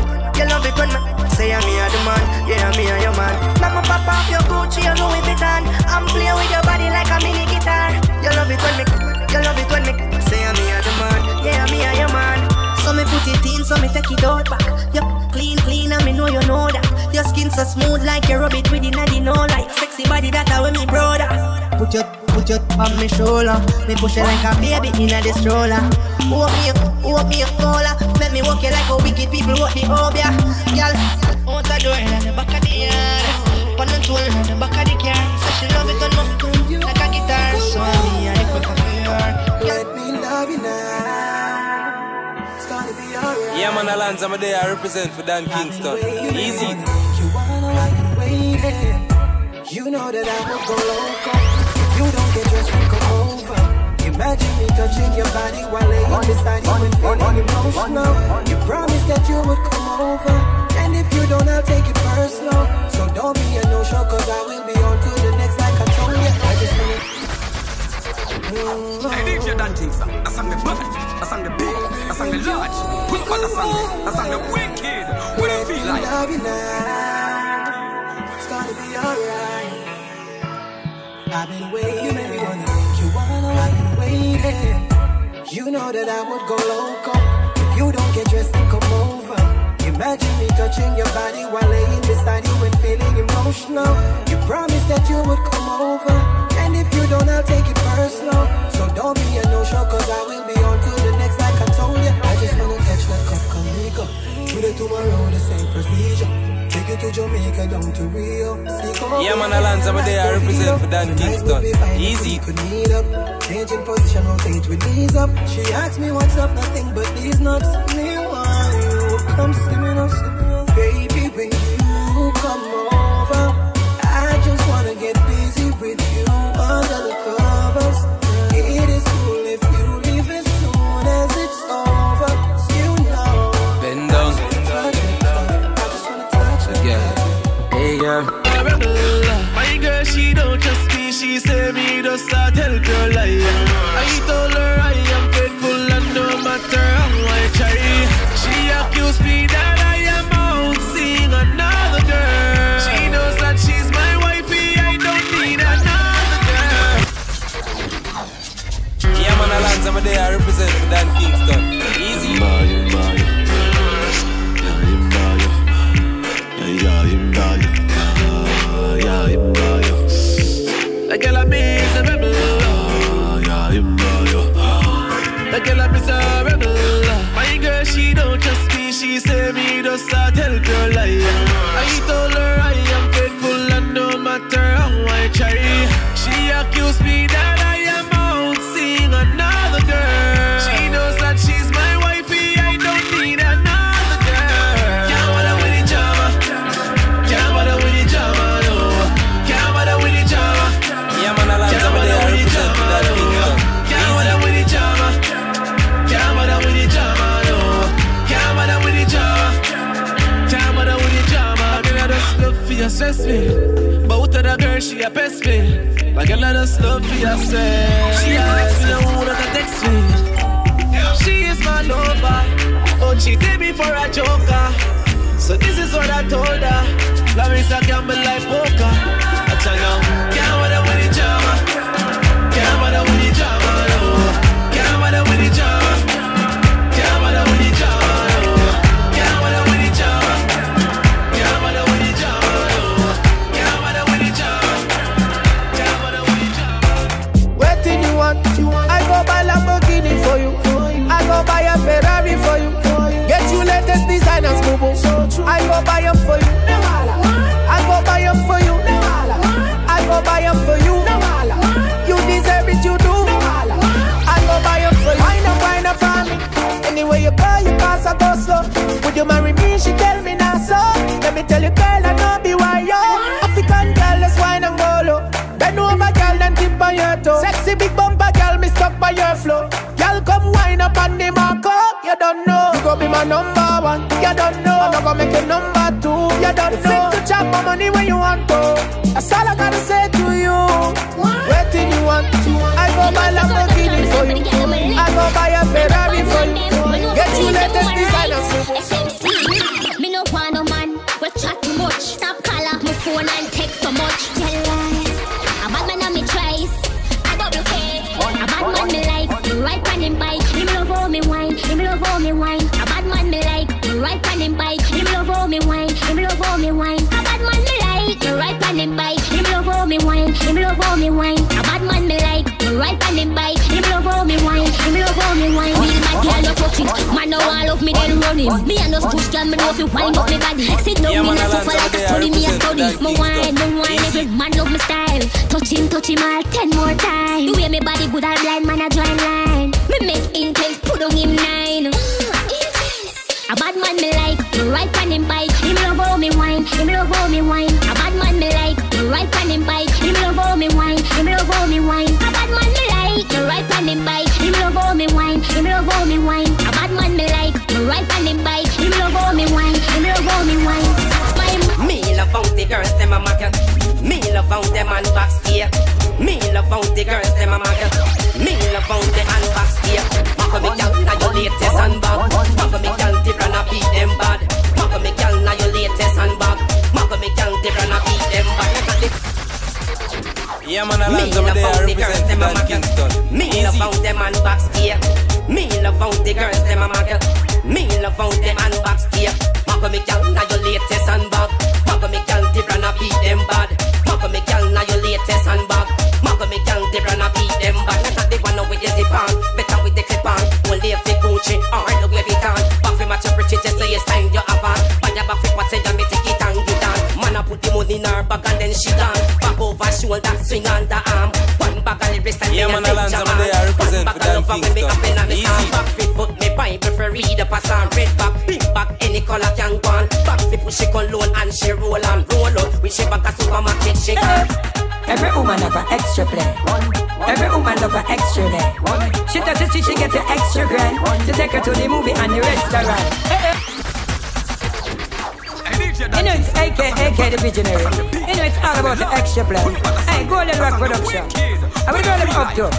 say I'm me a the man. Yeah, me a your man. Mama pop off your Gucci, you know it on. I'm playing with your body like a mini guitar. You love it when me say I'm me a the man. Yeah, me a your man. So me put it in, so me take it out back. You clean and me know you know that. Your skin so smooth like you rub it with the nutty know like sexy body that I with me brother. Put your on me shoulder. Me push it like a baby in a the stroller. Walk me a cola. Let me walk you like a wicked people walk the obia. Girl, out the door in the back of the yard. On the tool in the back of the car. So she love it on me like a guitar. So me I put her. Let me love you now. It's gonna be alright. Yeah, man, Alonzo, I'm there. I represent for Dan Kingston. Easy. You know that I would go loco if you don't get dressed and come over. Imagine me touching your body while laying beside you and feeling emotional. You promised that you would come over, and if you don't, I'll take it personal. So don't be a no-show, cause I will be on to the next like I told you. I just wanna... I did your Dan Kingston. I sang the bad, I sang the big, I sang the large. What I sang the wicked. What do you feel like? Love you now. It's gonna be alright. I've been waiting, you made me wanna make you wanna. I've been waiting. You know that I would go loco if you don't get dressed and come over. Imagine me touching your body while laying beside you and feeling emotional. You promised that you would come over, and if you don't, I'll take it personal. So don't be a no-show, cause I will be on to the next like I told you. I just wanna catch that cup, come Rico. Today, tomorrow, the same procedure. Take you to Jamaica, down to Rio. Yeah, man, Alonzo, I'm there. I represent for Dan Kingston. Easy. Changing position, rotate with knees up. She asked me what's up, nothing but these nuts. Me why you come see me now, baby, when you come over, I just wanna get busy with you under the covers. It is cool if you leave as soon as it's over. You know. Bend down. Hey girl, my girl, she don't trust me. She say me just a tell girl lie. I told her I am faithful and no matter how I try, she accused me that I am out seeing another girl. She knows that she's my wifey. I don't need another girl. yeah, man, Alonzo, I'm there. I represent for Dan Kingston. Easy. The girl I miss a rebel. The girl I miss a rebel. My girl, she don't trust me. She say me just a tell girl lie. I told her I am faithful and no matter how I try, she accused me that I am out seeing another girl. She knows that she's my wifey. I don't need another girl. Can't bother with the drama. Can't bother with the drama, no. Can't bother with the drama. Yeah, man, Alonzo, I'm there. I represent for Dan Kingston. Can't bother with the drama. Can't bother with the drama, no. Can't bother with the drama. Can't bother with the drama. My girl, I just love for you, stress me. But with the girl, she a pest me. My girl, I just love for you, stress. She asks me who that text me. She is my lover. Oh, she did me for a joker. So this is what I told her. Larissa can be like poker. I tell you, can't bother with the drama. Can't bother with the drama, no. Can't bother with the drama. Can't bother with the drama, no. Can't bother with the drama. Can't bother with the drama, no. Can't bother with the drama. Can't bother with the drama. What thing you want? I go buy Lamborghini for you. I go buy a Ferrari for you. Get you latest designers, boo. I go buy them for you. I go buy them for you. I go buy them for you. You deserve it, you do. I go buy them for you. Wine up for me. Anyway you go, you pass a go slow. Would you marry me? She tell me now so. Let me tell you, girl, I know be why yo. African girl, let's wine and go low. Bend over, girl, then tip on your toe. Sexy big bumper, girl, me stuck by your flow. Girl, come wine up on the marco. You don't know. You go be my number one. You don't know. I'm not gonna make you number two. You don't know. Fit to chop my money when you want to. That's all I gotta say to you. Waiting you want. I go buy Lamborghini for you. I go buy a Ferrari for you. Get you latest designers. Me no want no man. We chat too much. Stop call off my phone and text so much. Tell lies. A bad man on me twice. I double K. A bad man me like. He right on him bike. Him love how me wine. Him love how me wine. A bad man me like. He right on him bike. Him love how me wine. Him love how me wine. A bad man me like. He right on him bike. Him love how me wine. Him love how me wine. A bad man me like. He right on him bike. Him love how me wine. Him love how me wine. Real bad girl no touching. Man no one love me then run him. Me a no push girl me know if you wind up me body. Sit down me na suffer like a study me a study. Me wine every man love me style. Touch him all 10 more times. The way me body good all blind man a join line. Me make intense put on him 9. A ride on him bike. Him love how me wine, him love how me wine. A bad man me like, me ride on him bike. Him love how me wine, him love how me wine. A bad man me like, me ride on him bike. Him love how me wine, him love how me wine. A bad man me like, me ride on him bike. Him love how me wine, him love how me wine. Me love how the girls them a market. Me love how them and box here. Me love how the girls them a market. Me love how the handbags here. Maka me gal na your latest handbag. Maka me gal the brand a beat them bad. Maka me gal na your latest handbag. Maka me gal the brand a beat them bad. Yeah man, I love some of the girls them a market. Me love how them handbags here. Me love how the girls them a market. Me love how them handbags here. Maka me gal na your latest handbag. Maka me gal the brand a beat them bad. Maka me gal na your latest handbag. Maka me gal the brand a beat them bad. Not the one with the zip on, better with the clip on. Only if the Gucci or the Louis Vuitton. Back for match your pretty just so you stand your avant. Buy your back for what say me take it and get on. Man I put the money in her bag and then she gone. Back over shoulder, swing on the arm. One bag on the wrist and yeah man, I land some of the represent for them Kingston. Easy. Back fit put me Bible for read up a song. Red back, pink back, any color can go on. Back fit push she cologne and she roll on. With she back a supermarket she can. Every woman have an extra play. Every woman love an extra day. She does it, she get an extra grand to take her to the movie and the restaurant. You know it's AK the visionary. You know it's all about the extra play. Hey, Golden Rock Production. I will go them up to.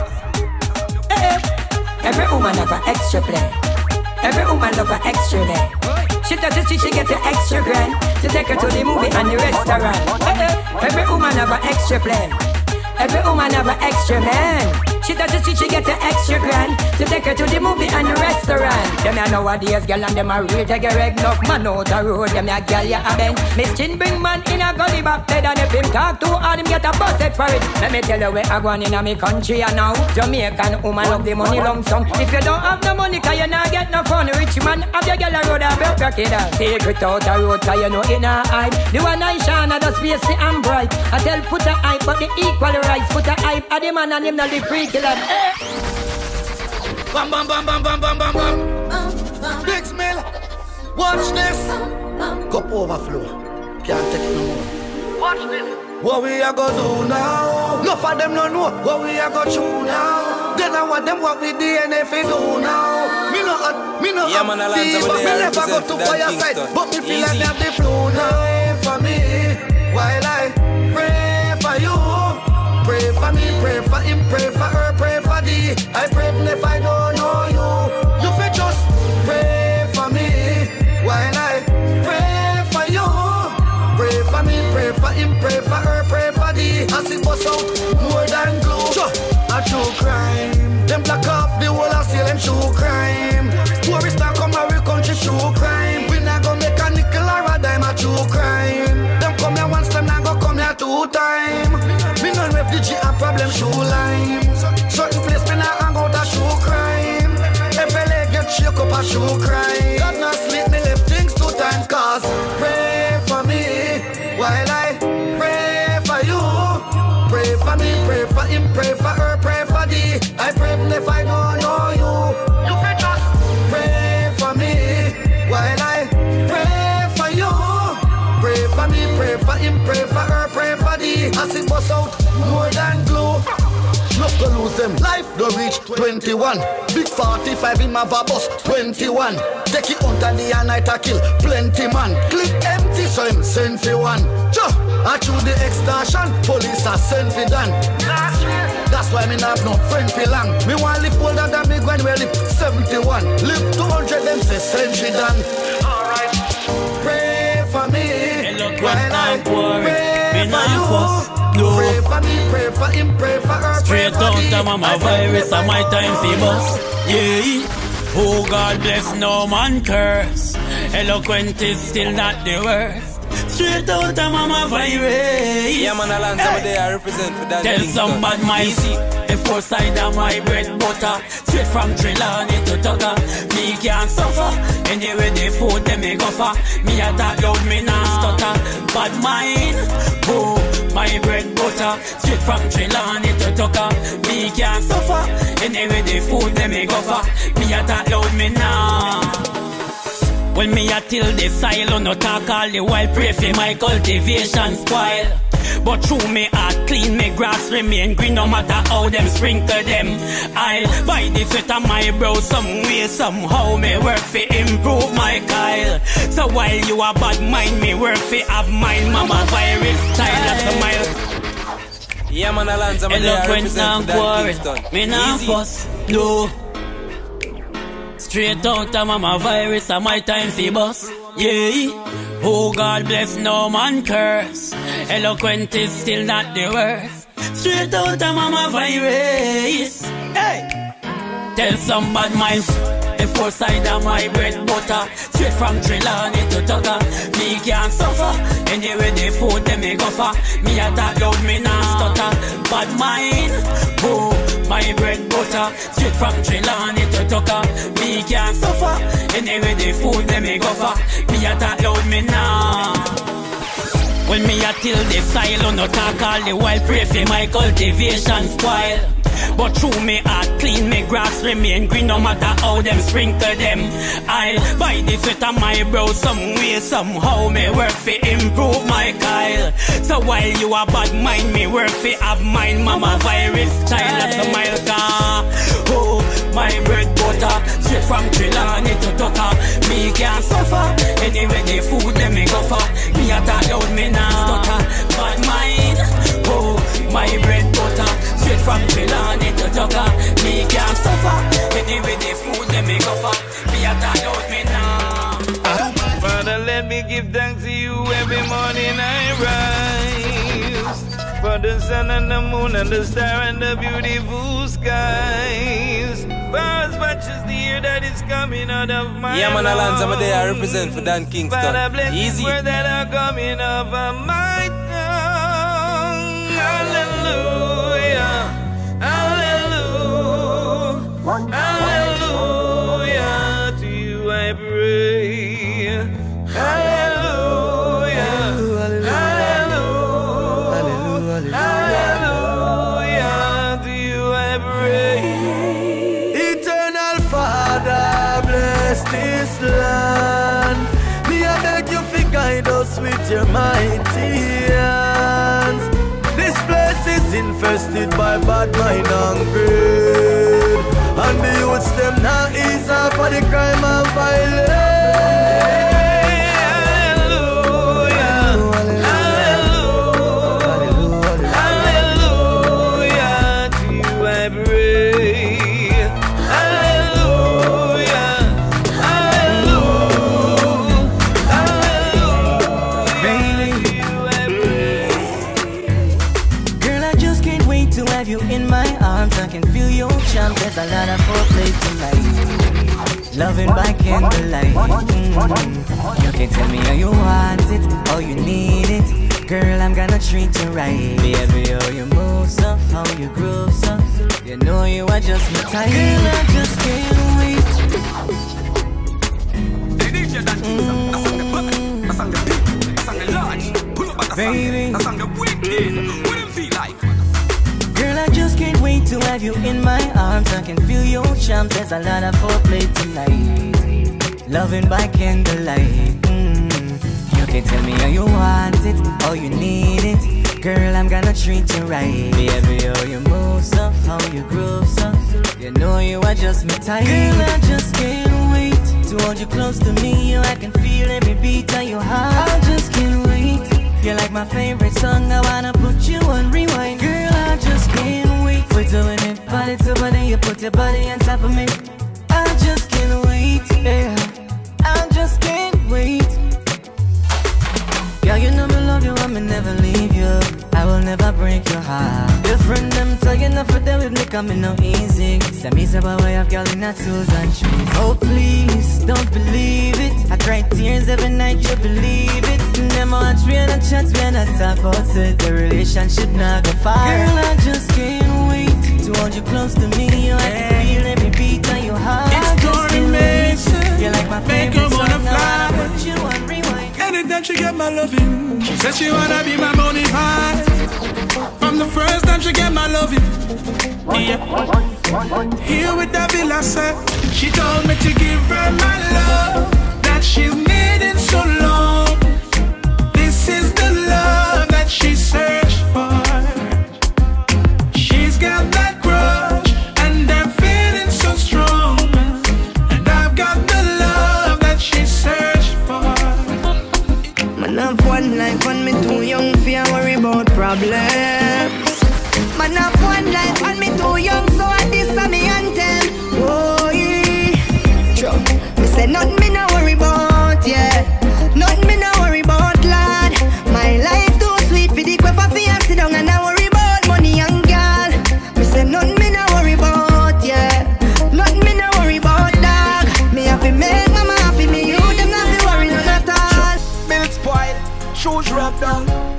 Every woman have an extra play. Every woman love an extra day. She does it, she get an extra grand to take her to the movie and the restaurant. Every woman have an extra plan. Every woman have an extra man. She does it, she get an extra grand to take her to the movie and the restaurant. Them ya nowadays, girl, and them a real take a reg enough man out the road. Them ya girl, ya a bench. Miss Chin bring man in a gully back bed, and if him talk to all him get a busted for it. Let me tell you where I go on in a me country and now. Jamaican woman love the money lump sum. If you don't have no money, cause you not get no fun. Rich man have your girl a road a broke your kid. Secret out the road, cause you know in a hype. The one I shine at the space and bright. I tell put a hype, but the equal rights. Put a hype at the man and him not the freak. Bam bam bam bam bam bam bam bam. Big Smell, watch this. Cup overflow, can't take it no more. Watch this. What we a go do now? No for them no know what we a go do now. Then I want them what we DNA fi do now. Me no yeah, man, see, but me never go to fire side. But me feel like me have the flow now. For me, while I pray for you. Pray for me, pray for him, pray for her, pray for thee. I pray if I don't know you. You fi just pray for me while I pray for you. Pray for me, pray for him, pray for her, pray for thee. As it bust out more than glue. A true crime. Them block off the whole of seal and true crime. Tourists not come our country, true crime. We not go make a nickel or a dime, a true crime. Them come here once, them not go come here two time. Me no refugee a problem, show lime. Certain place me not hang out a true crime. If a leg get shake up a true crime. God not sleep, me left things 2 times. Cause pray for me while I pray for you. Pray for me, pray for him, pray for her, pray for thee. I pray if I don't know you. You can just pray for me while I pray for you. Pray for me, pray for him, pray for her, pray for thee. As it bust out more than glue. Not to lose them. Life don't reach 21. Big 45 in my bus 21. Take it under the night I kill plenty man. Clip empty so him send for one. I choose the extortion, police are sent for done. That's why me not have no friend for long. Me want live older than me when we live 71. Live 200 them say century done. Alright. Pray for me while I pray for you. No. Pray for me, pray for him, pray for her. Straight out to mama virus and my time famous. Yeah. Oh God bless, no man curse. Eloquent is still not the worst. Straight out of mama virus. Yeah man, I land some of I represent for that. Tell some bad mind. The first side of my bread butter. Straight from Trelawney to Tugger. Me can't suffer. Anyway the food them me go for. Me a talk loud, me not stutter. Bad mind. Oh, my bread butter. Straight from Trelawney to Tugger. Me can't suffer. Anyway the food them me go for. Me a talk loud, me not. When me a till the silo, no talk all the while, pray for my cultivation spoil. But through me heart clean, me grass remain green, no matter how them sprinkle them. I'll buy the sweat on my brow some way, somehow me work for improve my Kyle. So while you a bad mind, me work for have mine, mama virus style of the mile. Yeah man, Alonzo, I'm there represent for Kingston. Me nah fuss, no. Straight out of mama virus, and my time fi bus. Yeah. Oh God bless, no man curse. Eloquent is still not the worst. Straight out of mama virus. Hey. Tell some bad minds. The four side of my bread butter. Straight from Trelawney to Tucker. Me can't suffer. Anyway they food them me go for. Me attack loud, me nah stutter. Bad mind. Oh, my bread butter. Straight from Trelawney to Tucker. Me can't suffer. Anyway they food them me go for. Me attack loud, me nah. When me a till the silo, no talk all the while, pray for my cultivation spoil. But through me heart clean, me grass remain green, no matter how them sprinkle them. I'll buy the sweat on my brow some way, somehow me work for improve my Kyle. So while you a bad mind, me work for have mine, mama virus style. That's a mile car. Oh, my bread butter, straight from Trelawney to Tucker. Me can't suffer, anyway the food them me go for. Me a talk loud, me nah stutter. Bad mind, oh, my bread butter, straight from Trelawney to Tucker. Me can't suffer, anyway the food them me go for. Me a talk loud, me nah. Father, let me give thanks to you every morning I rise. For the sun and the moon and the star and the beautiful skies. For as much as the year that is coming out of my yeah man, Alonzo, I'm there, I represent for Dan Kingston. Easy. Words that are coming off of my tongue. Hallelujah, hallelujah, hallelujah. To you I pray. Hallelujah, hallelujah, hallelujah. To you I pray. Eternal Father, bless this land. Me I beg you to guide us with your mighty hands. This place is infested by bad mind and greed, and the youths them now ease off for the crime and violence. There's a lot of foreplay tonight. Loving by candlelight. You can tell me how you want it, how you need it. Girl, I'm gonna treat you right. Baby, how you move so, how you groove so. You know you are just my type. Girl, I just can't wait. Baby, girl, I just can't wait to have you in my arms. I can feel your charms. There's a lot of foreplay tonight. Loving by candlelight. You can tell me how you want it, how you need it. Girl, I'm gonna treat you right. Baby, how you move so, how you groove so. You know you are just my type. Girl, I just can't wait to hold you close to me. I can feel every beat of your heart. I just can't wait. You're like my favorite song. I wanna put you on rewind. Girl, I just can't wait. We're doing it body to body. You put your body on top of me. I just can't wait. Yeah, I just can't wait. Girl, you know me love you, I'ma never leave you. I will never break your heart. Your friend them talking enough for them with me coming no easy. Send me some way of girl in her tools and shoes. Oh please, don't believe it. I cry tears every night, you believe it. Them on we and chat, we and talk about it. The relationship not go far. Girl, I just can't wait to hold you close to me. I can feel every beat of your heart. It's Tony Mason. You're like my favorite song. I wanna put you on rewind. Anytime she get my loving, she says she wanna be my money high. From the first time she get my loving, yeah. Here with the villa set, she told me to give her my love, that she's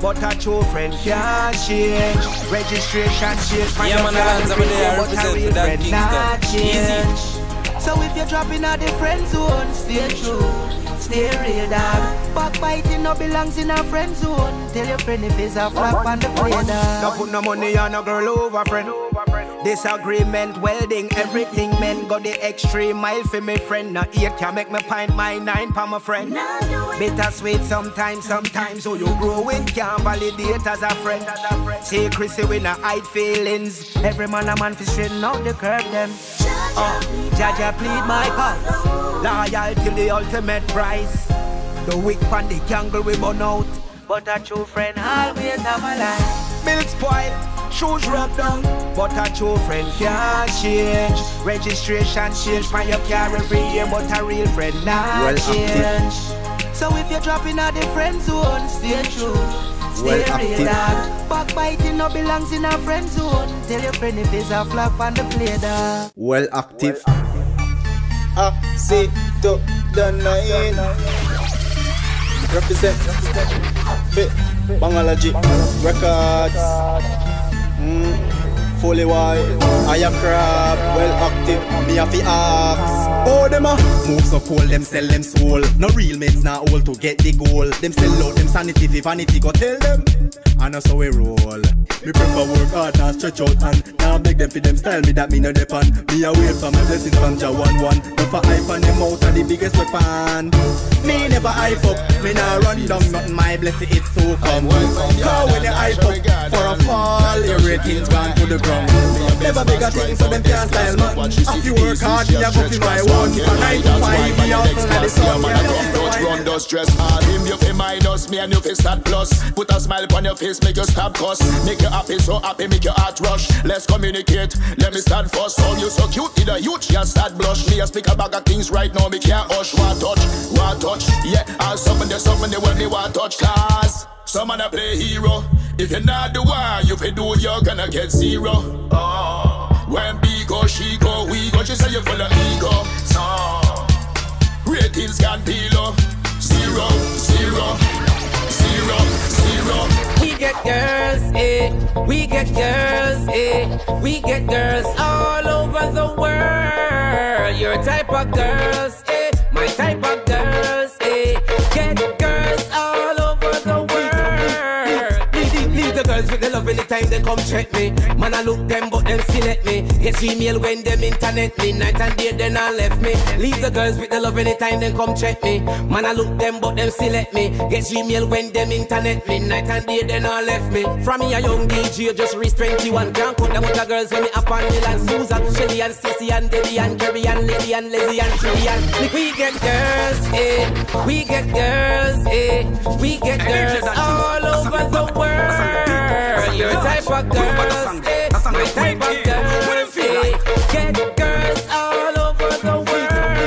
but a true friend can't change. Registration change, yeah, man, I'm over there but a real friend not change. So if you're dropping out the friend zone, stay true, stay real dog. Backbiting no belongs in a friend zone. Tell your friend if it's a flop on the play dog. Don't put no money on a girl over friend. Disagreement, welding, everything men got the extreme mile for me friend. Now 8 can make me pint my 9 for my friend. Bittersweet sometimes, so you grow with can't validate as a friend. Say Chrissy we not hide feelings. Every man a man for straighten out the curve them. Jaja plead my cause. Loyal till the ultimate price. The weak pan the jungle we burn out. But a true friend always have a life. Milk spoil, shoes rub down. But a true friend can't change. Registration change for your car every year. But a real friend not change. So if you're dropping out the friend zone, stay true, stay real dog. Backbiting no belongs in a friend zone. Tell your friend if it's a flop on the play dog. Well active. Say to the 9. Represent Fit Bangalogy Records. Fully wide, I am crab, well active, me have to ask. Oh, them a move so cold, them sell them soul. No real mates now all to get the goal. Them sell out them sanity, if vanity go tell them. And that's how we roll. Me prefer work hard, now stretch out and now beg them for them style me that me no depend. Me away from my blessings from Jah 1-1. Never hype on them out of the biggest weapon. Me never hype up, me nah run down nothing, my blessing it's so come. Cause when they hype up for a fall, your ratings gone to the ground. Never beg a thing so them can't style man. If you work hard, you go for my one. For 9 to 5, me out from the sun. Don't run the stress hard. Him you fi minus, me and you fi start plus. Put a smile upon your face, make you stop cuss. Make you happy, so happy, make your heart rush. Let's communicate, let me start first. Oh, you so cute, in a youth, you start blush. Me a speak a bag of things right now, me can't hush. Want touch, yeah. And something there when me want touch. Cause some man a play hero. If you're not the one, you fi do, you're gonna get 0. Oh, when B go, she go, we go. She say you full of ego. So ratings can be low. 0, 0, 0, 0. We get girls, we get girls, we get girls all over the world. Your type of girls, my type of girls, get girls all over the world. Leave the girls with the love anytime they come check me. Man I look them but them select me. Get Gmail when them internet me. Night and day they not left me. Leave the girls with the love anytime they come check me. Man I look them but them select me. Get Gmail when them internet me. Night and day they not left me. From me a young DJ just reached 21. Can't cut them with the girls when me up on the land. Susan, Shelly and Stacey and Debbie and Kerry and Lily and Lizzie and Trillian. We get girls, we get girls, we get girls all over the world. Your type of girls, my type of girls, get girls all over the world.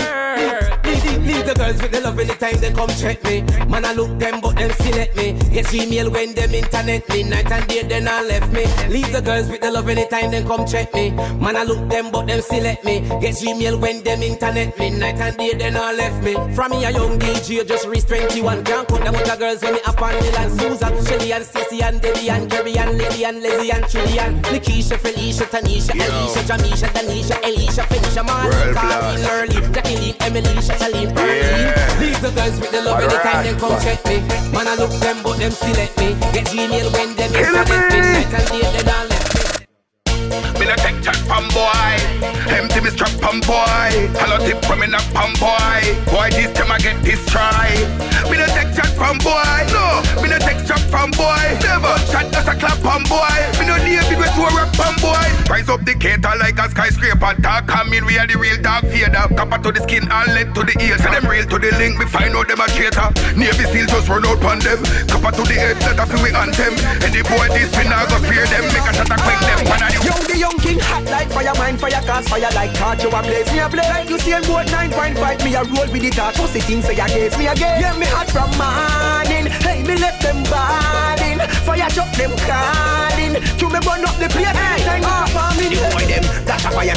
Leave the girls with the love anytime they come check me. Man I look them but them select me. Get Gmail when them internet me. Night and day they not left me. Leave the girls with the love anytime they come check me. Man I look them but them select me. Get Gmail when them internet me. Night and day they not left me. From me a young DJ just reached 21. Can't cut them with the girls when me up on the land. Susan, Shelly and Stacey and Debbie and Kerry and Lily and Lizzie and Trillian. Nikisha, Felicia, Tanisha, Alicia, Jamisha, Danisha, Elisha, Felicia, Marlon, Carly, Early, Jacqueline, Emily, Shataline, Pearlie. Leave the girls with the love anytime they come check me. Man I look them but them select me. Get Gmail when them internet me. Night and day they not left me. Me no take chat from boy. Empty me strap from boy. Hello tip from me knock from boy. Boy this time I get this try. Me no take chat from boy. No, me no take chat from boy. Never chat just a clap from boy. Me no need big way to a rap from boy. Rise up the cater like a skyscraper. Talk come in we are the real dog feeder. Copper to the skin and lead to the ears. So them real to the link. Me find out them a traitor. Navy seal just run out on them. Copper to the head let us we anthem. And the boy this we not go fear them. Make a shot a quick them. The young king hot like fire, mind fire, cast fire like torch. You a blaze, me a blaze like you see a boat 9.5. Me a roll with the torch, pussy things say against me again. Yeah, me hot from morning. Hey, me left them balling. Fire shot them calling. To me burn up the place. Hey, time for farming. The boy them dash a fire till them dash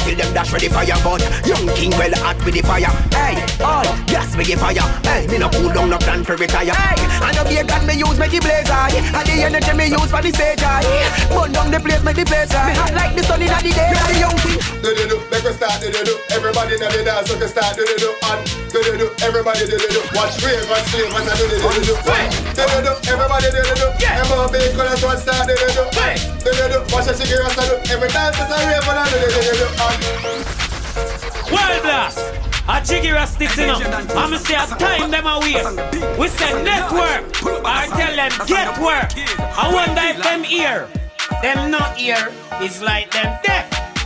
match with the fire, but young king well hot with the fire. Hey, all gas me give fire. Hey, me no cool down, no plan for retire. Hey, and the beer gun me use make it blaze high. And the energy me use for the stage high. Burn down the place, make the place high. Me hot like the sun in the day. The young king. Do, make us start. Do. Everybody in the dance, so can start. Do. And do. Everybody do. Watch ravers, flavors, and do. Do. Everybody do. MOB, colors, one start. Do. Watch a cigarette, do. Every dance is a raver, and do. World blast. A jiggy rustic, you know. I'ma say a time them a waste. We say network. I tell them get work. I wonder if them hear. Them not hear. It's like them deaf.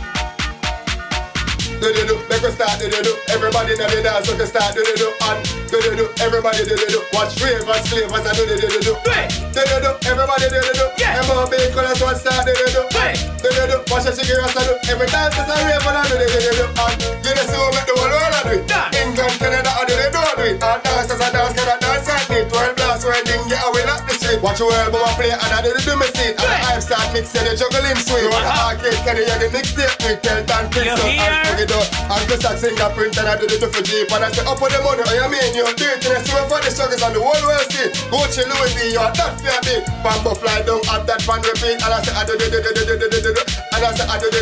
Do, make us start. Do. Everybody in the dance, so can start. Do. And do. Everybody do. Watch ravers, flavors, and do. Do. Everybody do. MOB, colors, one start. Do. Watch a cigarette, do. Every dance is a raver, and do. And you just see what the whole world do it. England, Canada, and they don't do it. And dance as a dance, can I dance at me? 12 blast, wedding, get away up the street. Watch your album I play, and I do my seat. And the hype start mixing, the juggling sweet. On the arcade, can you hear the mixtape? We tell Dan Kingston, and I'm just a fingerprint and I do the for Jeep. And I say, up on the money, I mean, you're doing it. And I see for the struggles and the whole world see. Gucci, Louis V, you're that fair bit. Bamboo fly down, up that fan repeat. And I say, I do. And I say, I do.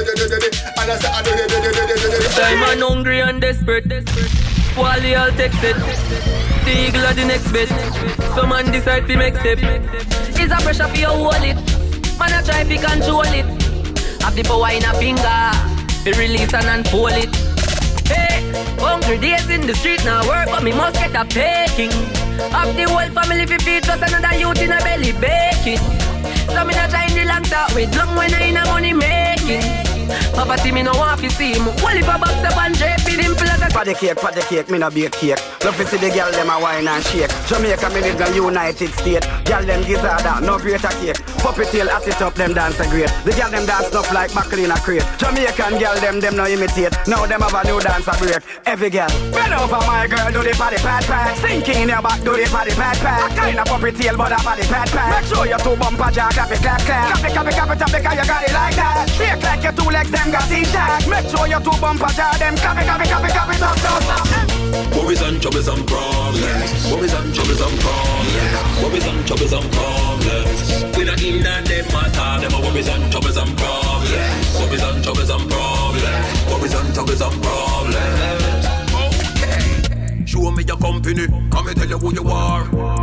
And I say, I do. Time I'm hungry and desperate. Wally, I'll text it. The eagle are the next bit. Some man decide to make step. It's a pressure for your wallet. Man, I try to control it. Have the power in a finger. Be release and unfold it. Hey, hungry days in the street now work, but me must get a baking. Have the whole family fi feed plus another youth in a belly baking. So me not trying the long talk with long when I in a money making. Papa see me no want to see him. Wally for box up and drape it simple as a Paddy cake, me no bake cake. Love to see the girl them a wine and shake. Jamaica me live in United States. Girl them gizzard no greater cake. Puppy tail at it up, them dance a great. The girl them dance up like buckle in a crate. Jamaican girl them no imitate. Now them have a new dance a break. Every girl, bend over my girl, do the paddy pat pat. Sinking in your back, do the paddy pat pat. A kind of puppy tail, but a paddy pat pat. Make sure your two bumper jack, clap it, clap clap. Clap it, tap it, cause you got it like that. Shake like your two legs, them got intact. Make sure your two bumper jack, them clap it, up. Worries and troubles and problems. Worries and troubles and problems. Worries and troubles and problems. We not in that them matter. Them are worries and troubles and problems. Worries and troubles and problems. Worries and troubles and problems. Okay. Show me your company. Come and tell you who you are.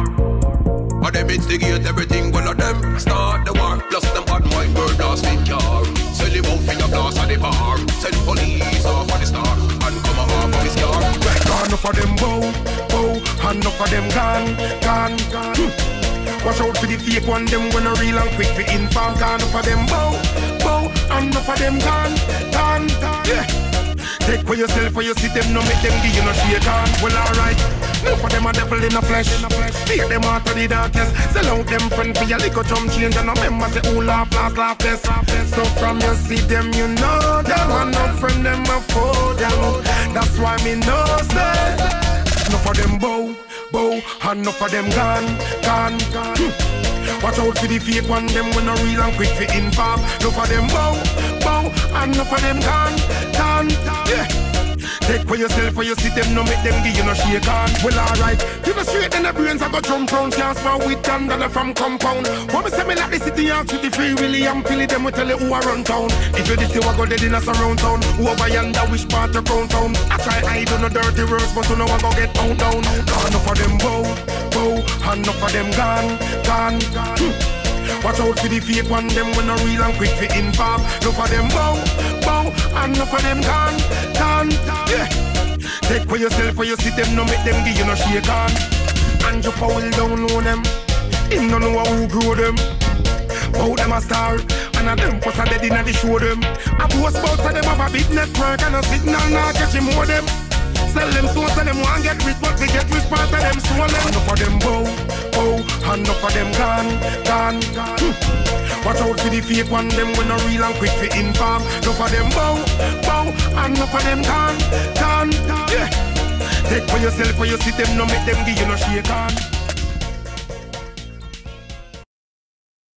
Or them instigate everything. Well of them start the war. Plus them bad mind murders in car. Sell him out for your glass at the bar. Send police off of the star. And come off of his car. Enough of them bow, enough of them gone. Watch out for the fake one, them when a real and quick for inform. Enough of them bow, enough of them gone. Yeah. Take for yourself, for you see them, no make them give you no shake on. Well, alright. Enough of them a devil in a flesh. Fear them out of the darkness. Sell out them friend for your little jump change. And remember say who laugh less. So from you see them, you know them. And no friend them a foe them. That's why me know say enough of them bow, enough of them gone. Watch out for the fake one, them when a real and quick for inform. Enough of them bow, enough of them gone. Yeah. Take for yourself, for you see them, no make them give you no shake on. Well, alright, give us straight in the brains, I go jump round, can't smile with $10 from compound. When me say me like the city, I'm to the free, really, I'm Philly, them will tell you who I run town. If you this, you go dead in a surround town. Who over yonder, which part of crown town? I try hide on the dirty words, but you know I go get down. Enough of them bow, enough of them gone. Watch out for the fake one, them when a real and quick for inform. Enough of them bow, enough of them gone. Yeah. Take for yourself, for you see them, no make them give you no shake on. Andrew Powell don't know them. Him don't know who grew them. Bout them a star, and a them was a dead inna the show them. A post bout so them have a big network and a signal now catch him more them. Sell them so them want get rich, but we get rich part of them stolen. Enough of them bow, enough of them gone. Watch out for the fake one, them when a real and quick for inform. Enough of them bow, enough of them gone. Yeah. Take for yourself, for you see them, no make them give you no shake on.